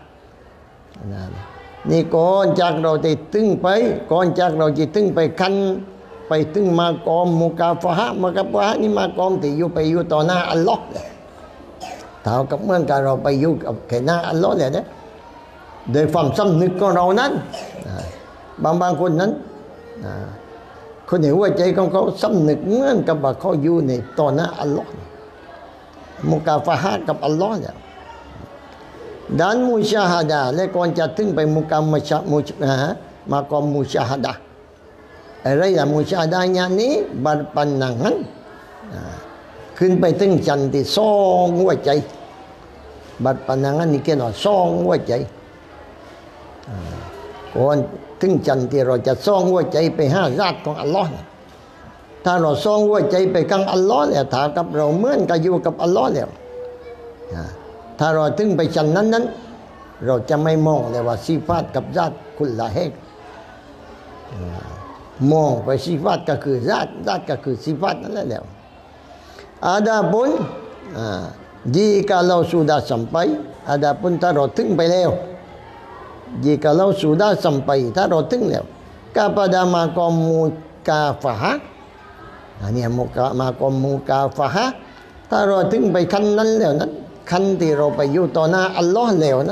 นี่ก่อนจากเราจะถึงไปก่อนจากเราจะถึงไปคันไปถึงมากอมมุกาฟะฮะมุกาฟะฮะนี่มากอมที่อยู่ไปอยู่ต่อหน้าอัลลอฮ์เท่ากับเหมือนกับเราไปอยู่กับแค่หน้าอัลลอฮ์เลยนะโดยความสำนึกของเรานั้นบางบางคนนั้นคนในหัวใจของเขาสำนึกเหมือนกับว่าเขาอยู่ในต่อหน้าอัลลอฮ์มุกาฟะฮะกับอัลลอฮ์เนี่ยด้านมุชาฮดะและก่อนจะถึงไปมุกามมุชามุชนะมากอมมุชาฮดะอะไรอย่างมุชาฮดะนี้berpandanganขึ้นไปถึงจันทร์ที่สองหัวใจberpandanganนี่แค่หน่อยสองหัวใจก่อนถึงจันทร์ที่เราจะสองหัวใจไปหาญาติของอัลลอฮ์ถ้าเราสองหัวใจไปกังอัลลอฮ์แล้วถ้ากับเราเหมือนกับอยู่กับอัลลอฮ์แล้วถ้าเราถึงไปชั้นนั้นนั้นเราจะไม่มองเลยว่าสิฟาตกับญาติคุณละเฮกมองไปสิฟาตก็คือญาติญาติก็คือสิฟาตนั่นแหละแล้ว Adapun jikalau sudah sampai adapun ถ้าเราถึงไปแล้ว jikalau sudah sampai ถ้าเราถึงแล้ว kepada maqam mukafahah อันนี้มุกามากอมมุกาฟะฮะถ้าเราถึงไปขั้นนั้นแล้วนั้นขั้นที่เราไปอยู่ต่อหน้าอัลลอฮ์แล้วนะ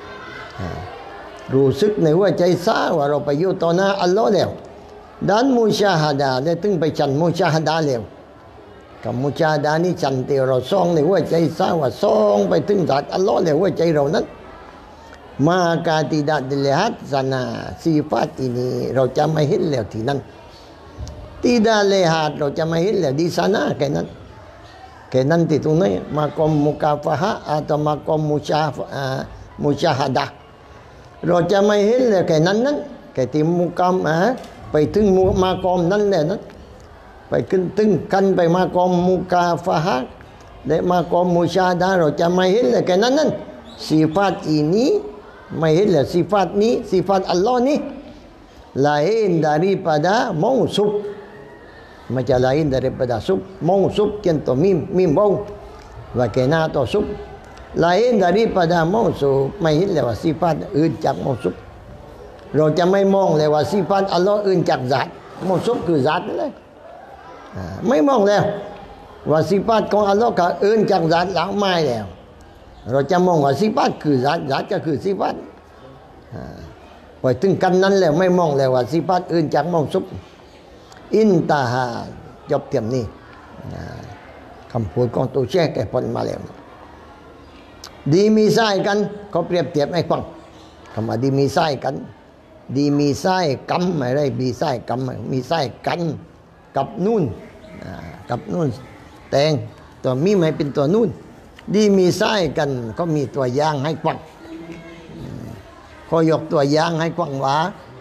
รู้สึกในหัวใจซาว่าเราไปอยู่ต่อหน้าอัลลอฮ์แล้วด้านมุชาฮดะได้ถึงไปชั้นมุชาฮดะแล้วกับมุชาฮดะนี้ชั้นที่เราส่องในหัวใจซาว่าส่องไปถึงศาสตร์อัลลอฮ์แล้วหัวใจเรานั้น maka tidak dilihat sana sifat ini เราจะไม่เห็นแล้วที่นั้นtidak lihat เราจะไม่เห็นแล้วdi sana แค่นั้นแค่นั้นที่ตรงนี้มากอมมุกาฟะฮะatauมากอมมุชามุชาฮดะเราจะไม่เห็นเลยแค่นั้นนั้นแค่ที่มุกามไปถึงมากอมนั้นแหละนั้นไปขึ้นถึงกันไปมากอมมุกาฟะฮะและมากอมมุชาฮดะเราจะไม่เห็นเลยแค่นั้นนั้นsifat ini ไม่เห็นเลยsifatนี้sifatอัลลอฮ์นี้ lain daripada mausuf macam lain daripada sub mausuf contoh mim mim bau wa kana atau sub lain daripada mausuf ไม่เห็นเลยว่าsifat อื่นจากmausuf เราจะไม่มองเลยว่าsifatอัลลอฮ์อื่นจากซาตmausuf คือซาตนั่นแหละไม่มองแล้วว่าsifatของอัลลอฮ์กับอื่นจากซาตหลังไม่แล้วเราจะมองว่าsifatคือซาตซาตก็คือsifatพอถึงกันนั้นแล้วไม่มองเลยว่าsifatอื่นจากmausufอินตาฮาจบเทียมนี้คำพูดของตัวแช่แก่ผลมาแล้วดีมีไส้กันเขาเปรียบเทียบให้ฟังคำว่าดีมีไส้กันดีมีไส้กำอะไรมีไส้กำมีไส้กันกับนู่นกับนู่นแตงตัวมีไม่เป็นตัวนู่นดีมีไส้กันก็มีตัวอย่างให้ฟังเขายกตัวอย่างให้ฟังว่า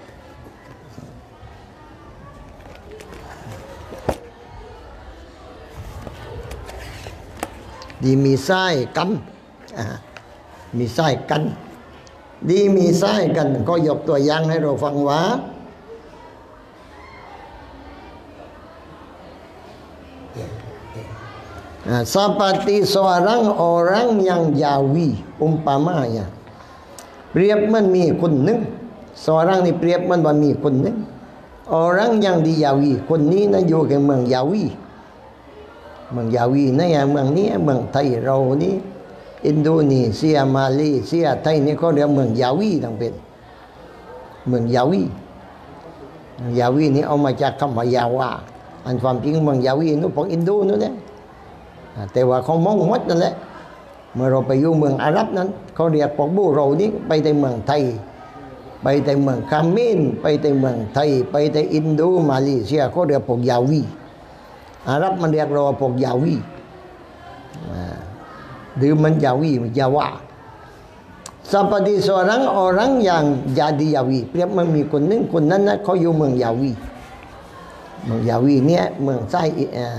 ดีมีไส้กันมีไส้กันดีมีไส้กันก็ยกตัวอย่างให้เราฟังว่าseperti seorang orang yang jawi umpamanya เปรียบมันมีคนหนึ่ง seorang นี่เปรียบมันว่ามีคนหนึ่ง orang yang di Jawi คนนี้นะอยู่ในเมืองยาวีเมืองยาวีนี่เมืองนี้เมืองไทยเรานี่อินโดนีเซียมาเลเซียไทยนี่เขาเรียกเมืองยาวีทั้งเป็นเมืองยาวียาวีนี่เอามาจากคำว่ายาวาอันความจริงเมืองยาวีนู้นพวกอินโดนู้นเนี่ยแต่ว่าเขามองหมดนั่นแหละเมื่อเราไปอยู่เมืองอาหรับนั้นเขาเรียกพวกบูเรานี่ไปในเมืองไทยไปในเมืองคาเมนไปในเมืองไทยไปในอินโดมาเลเซียเขาเรียกพวกยาวีอาหรับมันเรียกเราพวกยาวีหรือมันยาวียาวา seperti seorang orang yang jadi Yawi เปรียบมันมีคนหนึ่งคนนั้นนะเขาอยู่เมืองยาวีเมืองยาวีเนี่ยเมืองใต้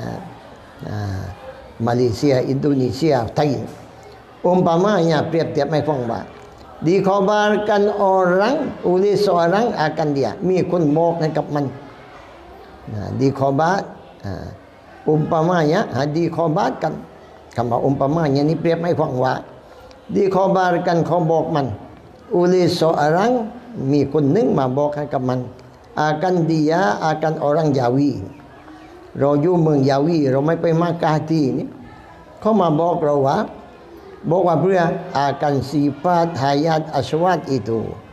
มาเลเซียอินโดนีเซียไทย umpamanya เปรียบเทียบให้ฟังว่า dikhabarkan orang oleh seorang akan dia มีคนบอกให้กับมัน dikhabar umpamanya dikhabarkan คำว่า umpamanya นี่เปรียบให้ฟังว่า dikhabarkan เขาบอกมัน oleh seorang มีคนหนึ่งมาบอกให้กับมัน akan dia akan orang Jawi เราอยู่เมืองยาวีเราไม่ไปมากาที่นี่เขามาบอกเราว่าบอกว่าเพื่อ akan sifat hayat aswad itu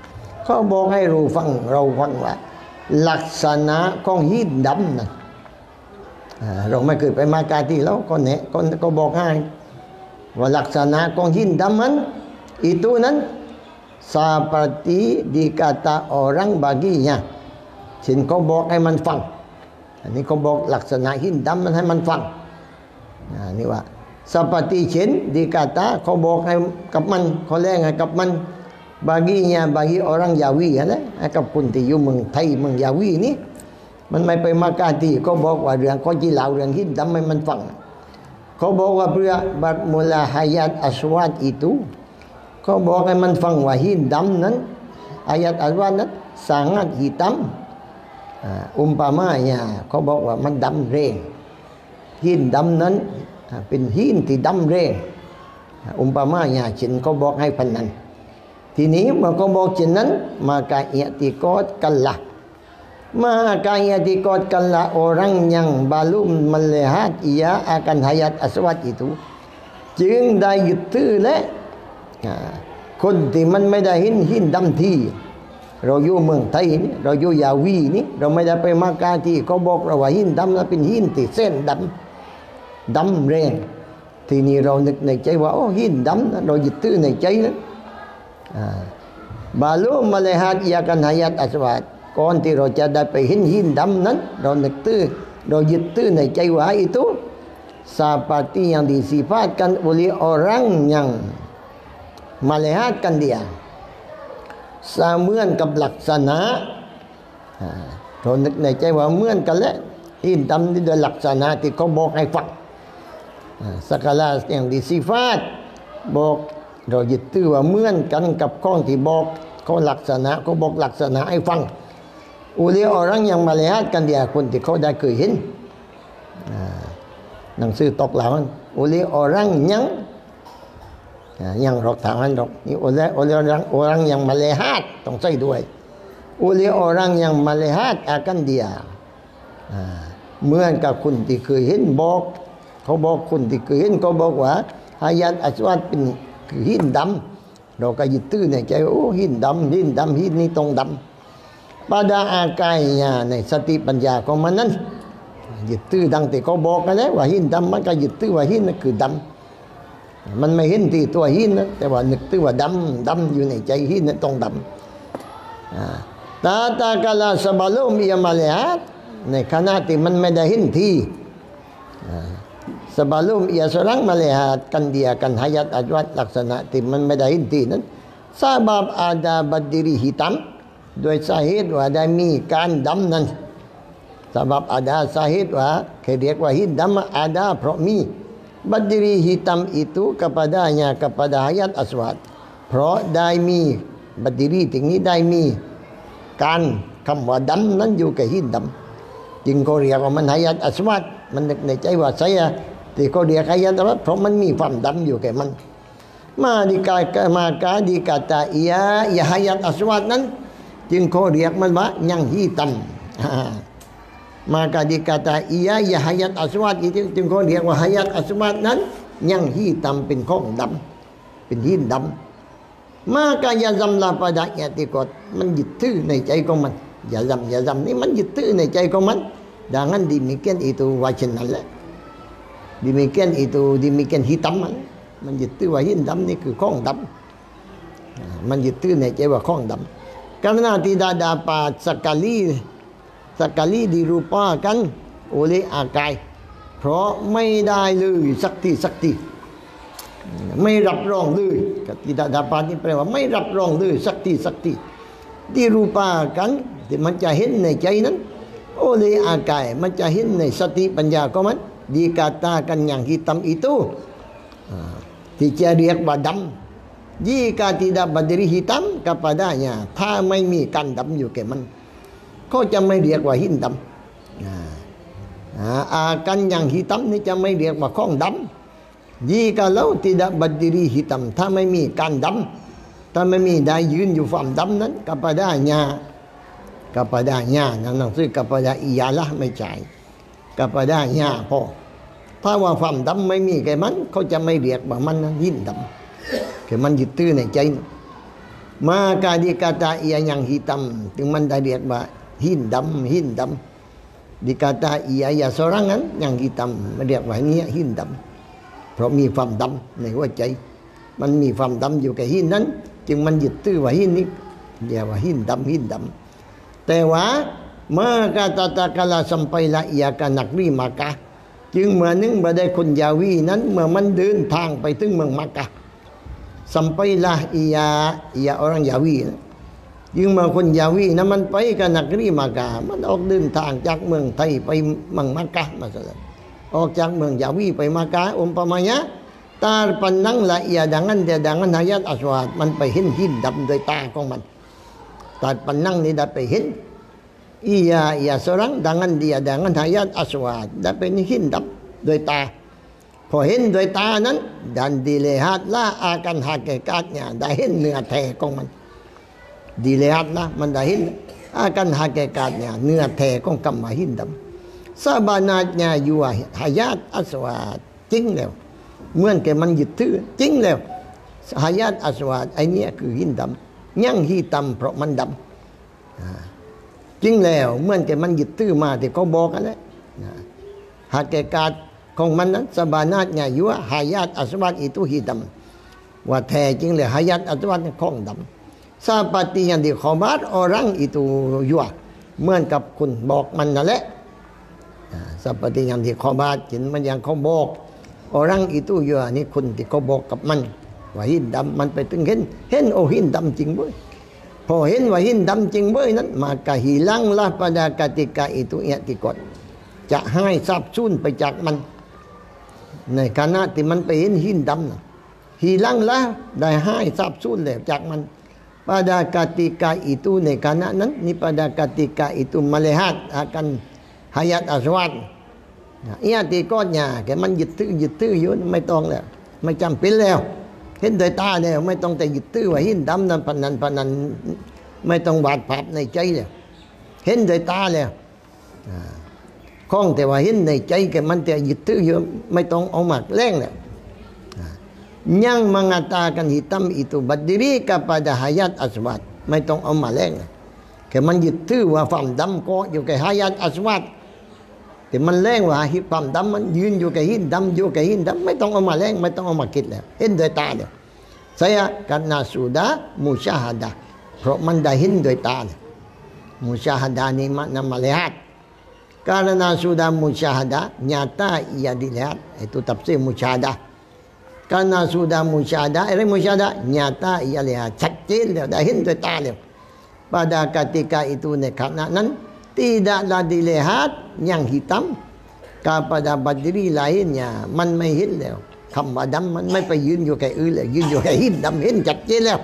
เขาบอกให้เราฟังเราฟังว่าลักษณะของหินดำนะเราไม่เคยไปมากาที่แล้วก็เนี่ยก็ก็บอกให้ว่าลักษณะของหินดำมันituนั้นseperti dikata orang baginya เช่นเขาบอกให้มันฟังอันนี้เขาบอกลักษณะหินดำมันให้มันฟังนี่ว่า seperti เช่น dikata เขาบอกให้กับมันเขาแรงให้กับมัน baginya bagi orang Jawi นะให้กับคนที่อยู่เมืองไทยเมืองยาวีนี่มันไม่ไปมากาที่เขาบอกว่าเรื่องเขาจีเล่าเรื่องหินดำให้มันฟังเขาบอกว่าเพื่อบัดมุลาฮายาตอัสวาด itu เขาบอกให้มันฟังว่าหินดำนั้นฮายาตอัสวาดนั้น sangat hitam อุมปามายาเขาบอกว่ามันดำแรงหินดำนั้นเป็นหินที่ดำแรงอุมปามายาเช่นเขาบอกให้พันนั้นทีนี้เมื่อเขาบอกเช่นนั้นmaka i'tiqadkanlah maka i'tiqadkanlah orang yang belum melihat ia akan hayat aswad itu จึงได้ยึดถือและคนที่มันไม่ได้เห็นหินดำที่เราอยู่เมืองไทยนี่เราอยู่ยาวีนี่เราไม่ได้ไปมากาที่เขาบอกเราว่าหินดำนั้นเป็นหินที่เส้นดำดำแรงทีนี้เรานึกในใจว่าโอ้หินดำเรายึดถือในใจนั้นบาลูมาเลหัดยากันหายัดอัศวาดก่อนที่เราจะได้ไปเห็นหินดำนั้นเรานึกตื้อเรายึดตื้อในใจว่า itu seperti yang disifatkan oleh orang yang melihatkan dia เสมือนกับลักษณะเรานึกในใจว่าเหมือนกันแหละหินดำนี่โดยลักษณะที่เขาบอกให้ฟังsegala yang disifat บอกเรายึดถือว่าเหมือนกันกับข้องที่บอกเขาลักษณะเขาบอกลักษณะให้ฟังอุลีอรังยังมาเลหัดกันเดียคนที่เขาได้เคยเห็นหนังสือตกเหล่านั้นอุลีอรังยังยังรอกถามนั้นรอกนี่อุลีอุลีอรังอรังยังมาเลหัดต้องใส่ด้วยอุลีอรังยังมาเลหัดอากันเดียเหมือนกับคนที่เคยเห็นบอกเขาบอกคนที่เคยเห็นเขาบอกว่าฮายัตอัสวัดเป็นคือหินดำเราก็ยึดตื้อในใจโอ้หินดำหินดำหินนี้ตรงดำ pada akalnya ในสติปัญญาของมันนั้นยึดตื้อดังที่เขาบอกกันแล้วว่าหินดำมันก็ยึดตื้อว่าหินนั่นคือดำมันไม่เห็นที่ตัวหินนะแต่ว่านึกตื้อว่าดำดำอยู่ในใจหินนั้นตรงดำตาตากาลาสบาโลมีมาเลหัดในขณะที่มันไม่ได้เห็นที่sebelum ia seorang melihatkan dia akan hayat ajwad laksanaที่มันไม่ได้เห็นที่นั้น sebab ada berdiri hitam โดยสาเหตุว่าได้มีการดำนั้น sebab ada สาเหตุว่าเขาเรียกว่าหินดำ ada เพราะมี berdiri hitam itu kepadanya kepada hayat aswad เพราะได้มี berdiri ตรงนี้ได้มีการคำว่าดำนั้นอยู่กับหินดำจึงเขาเรียกว่ามันhayat aswad มันนึกในใจว่าsayaที่เขาเรียกhayat aswad เพราะมันมีความดำอยู่แก่มันมาดีกามาคาดีกาตาอียะยะhayat aswad นั้นจึงเขาเรียกมันว่ายังหิตัมมาคาดีกาตาอียะยะhayat aswad อีจึงเขาเรียกว่าhayat aswad นั้นยังหิตัมเป็นของดำเป็นหินดำมาคายะซัมลาปะดะยะติกอดมันยึดถือในใจของมันยะซัมยะซัมนี่มันยึดถือในใจของมันdengan demikian itu wajah lah demikian itu demikian hitamมันยึดถือว่าหินดำนี่คือของดำมันยึดถือในใจว่าของดำ karena tidak dapat sekali sekali dirupakan oleh akal เพราะไม่ได้เลยสักทีสักทีไม่รับรองเลย tidak dapat นี่แปลว่าไม่รับรองเลยสักทีสักที dirupakan ที่มันจะเห็นในใจนั้นoleh akal มันจะเห็นในสติปัญญาของมัน dikatakan yang hitam itu ที่จะเรียกว่าดำ jika tidak berdiri hitam kepadanya ถ้าไม่มีการดำอยู่แก่มันก็จะไม่เรียกว่าหินดำ akan yang hitam นี่จะไม่เรียกว่าของดำ jikalau tidak berdiri hitam ถ้าไม่มีการดำถ้าไม่มีได้ยืนอยู่ความดำนั้น kepadanya kepadanya หนังสือ kepada iyalah ไม่ใช่ kepadanya พอถ้าว่าความดำไม่มีแก่มันเขาจะไม่เรียกว่ามันหินดำแค่มันยึดถือในใจ maka dikata ia yang hitam dengan dia hindam hindam dikata ia ya sorangan yang hitam เรียกว่านี้หินดำเพราะมีความดำในหัวใจมันมีความดำอยู่กับหินนั้นจึงมันยึดตื้อว่าหินนี้เรียกว่าหินดำหินดำแต่ว่า maka tatkala sampailah ia ke negeri Makkah จึงเมื่อหนึ่งบรรดาคนยาวีนั้นเมื่อมันเดินทางไปถึงเมืองมักกะ sampailah ia ia orang Yawi จึงเมื่อคนยาวีนั้นมันไปke negeri Makkah มันออกเดินทางจากเมืองไทยไปเมืองมักกะมาซะออกจากเมืองยาวีไปมักกะumpamanya terpandanglah ia dengan dia dengan hayat aswad มันไปเห็นหินดำด้วยตาของมัน terpandang ni dapat เห็น ia ia seorang dengan dia dengan hayat aswad dapat ห็นดำด้วยตาพอเห็นด้วยตานั้น dan dilihatlah akan hakikatnya ได้เห็นเนื้อแท้ของมัน dilihatlah มันได้เห็น akan hakikatnya เนื้อแท้ของคำว่าหินดำ sebenarnya juga hayat aswad จริงแล้วเหมือนแกมันยึดถือจริงแล้ว hayat aswad ไอ้นี่คือหินดำยังหิตำเพราะมันดำจริงแล้วเหมือนแกมันยึดถือมาที่เขาบอกกันแล้วhakikatของมันนั้น sebenarnya juga hayat aswad itu hitam ว่าแท้จริงแล้ว hayat aswad ของดำ seperti yang dikhabar orang itu juga เหมือนกับคุณบอกมันนั่นแหละ seperti yang dikhabar เห็นมันอย่างเขาบอก orang itu juga นี่คนที่เขาบอกกับมันว่าหินดำมันไปถึงเห็นเห็นโอ้หินดำจริงเว้ยพอเห็นว่าหินดำจริงเว้ยนั้น maka hilanglah pada ketika itu i'tiqad จะให้ทราบสูญไปจากมันในขณะที่มันไปเห็นหินดำนะฮีลังละได้ให้ทราบสูญแล้วจากมัน pada ketika itu ในขณะนั้นนี่ pada ketika itu melihat akan hayat aswad ia tikotnya แกมันยึดถือยึดถืออยู่ไม่ต้องแล้วไม่จำเป็นแล้วเห็นด้วยตาแล้วไม่ต้องแต่ยึดถือว่าหินดำนั้นพนันพนันไม่ต้องวาดภาพในใจแล้วเห็นด้วยตาแล้วข้องแต่ว่าเห็นในใจแกมันแต่ยึดถืออยู่ไม่ต้องเอามาแล้งแล้ว yang mengatakan hitam itu berdiri kepada hayat aswad ไม่ต้องเอามาแล้งแกมันยึดถือว่าความดำก็อยู่กับhayat aswad แต่มันแล้งว่าความดำมันยืนอยู่กับหินดำอยู่กับหินดำไม่ต้องเอามาแล้งไม่ต้องเอามาคิดแล้วเห็นด้วยตาแล้ว saya karena sudah musyahadah เพราะมันได้เห็นด้วยตา musyahadah ni makna melihat karena sudah musyahadah nyata ia dilihat itu tafsir musyahadah karena sudah musyahadahอะไร musyahadah nyata ia lihat ชัดเจนแล้วได้เห็นด้วยตาแล้ว pada ketika itu ในขณะนั้น tidaklah dilihat yang hitam kepada badri lainnya มันไม่เห็นแล้วคำว่าดำมันไม่ไปยืนอยู่กับอื่นเลยยืนอยู่กับหินดำเห็นชัดเจนแล้ว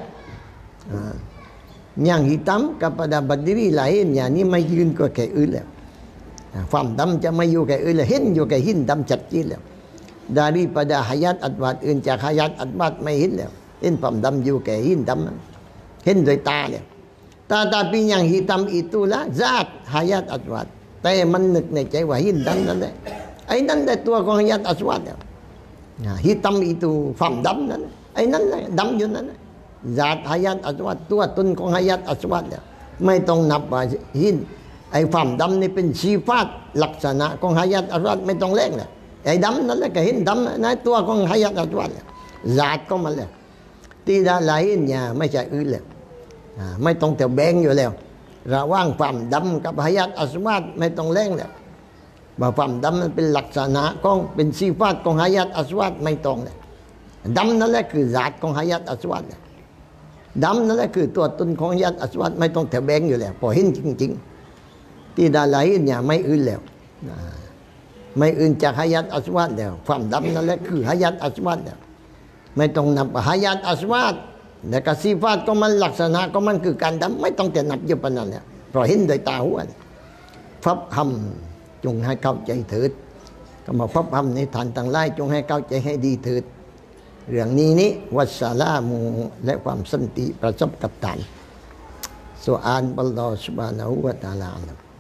yang hitam kepada badri lainnya นี่ไม่ยืนกับอื่นแล้วความดำจะไม่อยู่กับอื่นเลยเห็นอยู่กับหินดำชัดเจนแล้ว daripada hayat aswad อื่นจาก hayat aswad ไม่เห็นแล้วเห็นความดำอยู่กับหินดำเห็นด้วยตาแล้ว tetapi yang hitam itulah zat hayat aswad แต่มันนึกในใจว่าหินดำนั่นแหละไอ้นั่นแหละตัวของ hayat aswad แล้ว hitam itu ความดำนั้นไอ้นั่นแหละดำอยู่นั้น zat hayat aswad ตัวตนของ hayat aswad แล้วไม่ต้องนับว่าหินไอ้ความดำนี่เป็นชีฟาตลักษณะของ hayat aswad ไม่ต้องแลกเลยไอ้ดำนั่นแหละก็เห็นดำนะตัวของ hayat aswad ซาตก็มันแล้วที่ได้หลายเนี่ยไม่ใช่อื่นแล้วไม่ต้องแต่แบ่งอยู่แล้วระหว่างความดำกับ hayat aswad ไม่ต้องแลกแล้วว่าความดำมันเป็นลักษณะของเป็นชีฟาตของ hayat aswad ไม่ต้องเลยดำนั่นแหละคือซาตของ hayat aswad ดำนั่นแหละคือตัวตนของ hayat aswad ไม่ต้องแต่แบ่งอยู่แล้วพอเห็นจริงๆที่ได้หลายเนี่ยไม่อื่นแล้วไม่อื่นจาก hayat aswad แล้วความดำนั่นแหละคือ hayat aswad แล้วไม่ต้องนับ hayat aswad และก็สิฟาตก็มันลักษณะก็มันคือการดำไม่ต้องแต่นับอยู่ปานนั้นแล้วเพราะเห็นโดยตาหูฟับคำจงให้เข้าใจเถิดก็มาฟับคำในฐานต่างหลายจงให้เข้าใจให้ดีเถิดเรื่องนี้นี้วัสสลามุและความสันติประสบกับท่านสุอานอัลลอฮฺซุบฮานะฮูวะตะอาลา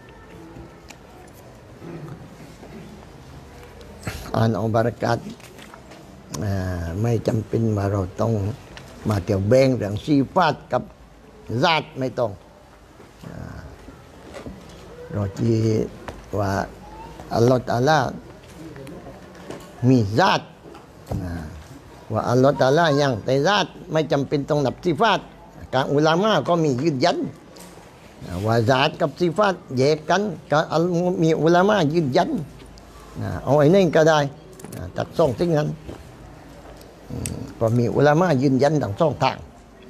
อ่านเอาบารักัตไม่จำเป็นว่าเราต้องมาเกี่ยวแบ่งเรื่องซีฟาตกับซาตไม่ต้องเราจีว่าอัลลอฮฺตะอาลามีซาตว่าอัลลอฮฺตะอาลายังแต่ซาตไม่จำเป็นต้องนับซิฟาตการอุลามะก็มียืนยันว่าซาตกับซิฟาตแยกกันก็มีอุลามะยืนยันเอาไอ้นี่ก็ได้ตัดส่งทิ้งนั้นก็มีอุลามะยืนยันทั้งสองทาง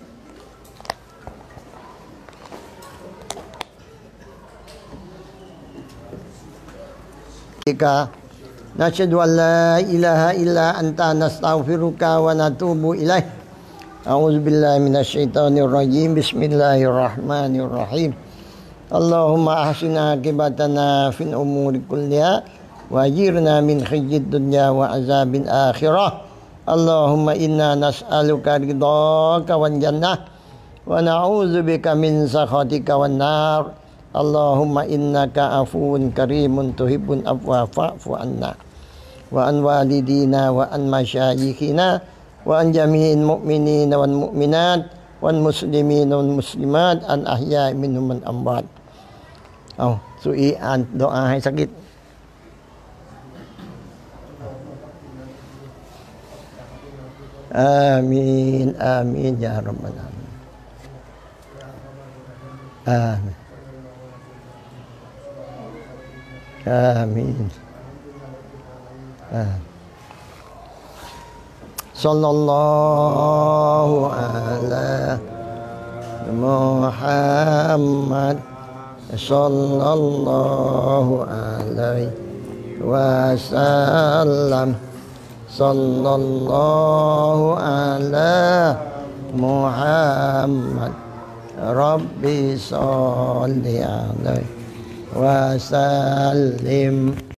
Jika nasyhadu an la ilaha illa anta nastaghfiruka wa natubu ilaih. A'udzubillahi minasyaitonir rajim. Bismillahirrahmanirrahim. Allahumma ahsina aqibatana fil umuri kulliha wa ajirna min khizyid dunya wa azabil akhirah. Allahumma inna nas'aluka ridhaka wan jannah wa na'udzubika min sakhatika wan nar. Allahumma innaka afuun karimun tuhibbun afwa fa'fu anna wa an walidina wa an masyayikhina wa an jami'il mu'minina wal mu'minat wal muslimina wal muslimat an ahya'i minhum man amwat. เอาสุอีอ่านดุอาให้สักนิดอามีนอามีนยารับบาลามีนอามีนآمين آمين صلى الله على محمد صلى الله عليه وسلم صلى الله على محمد ربي صل عليه وسلم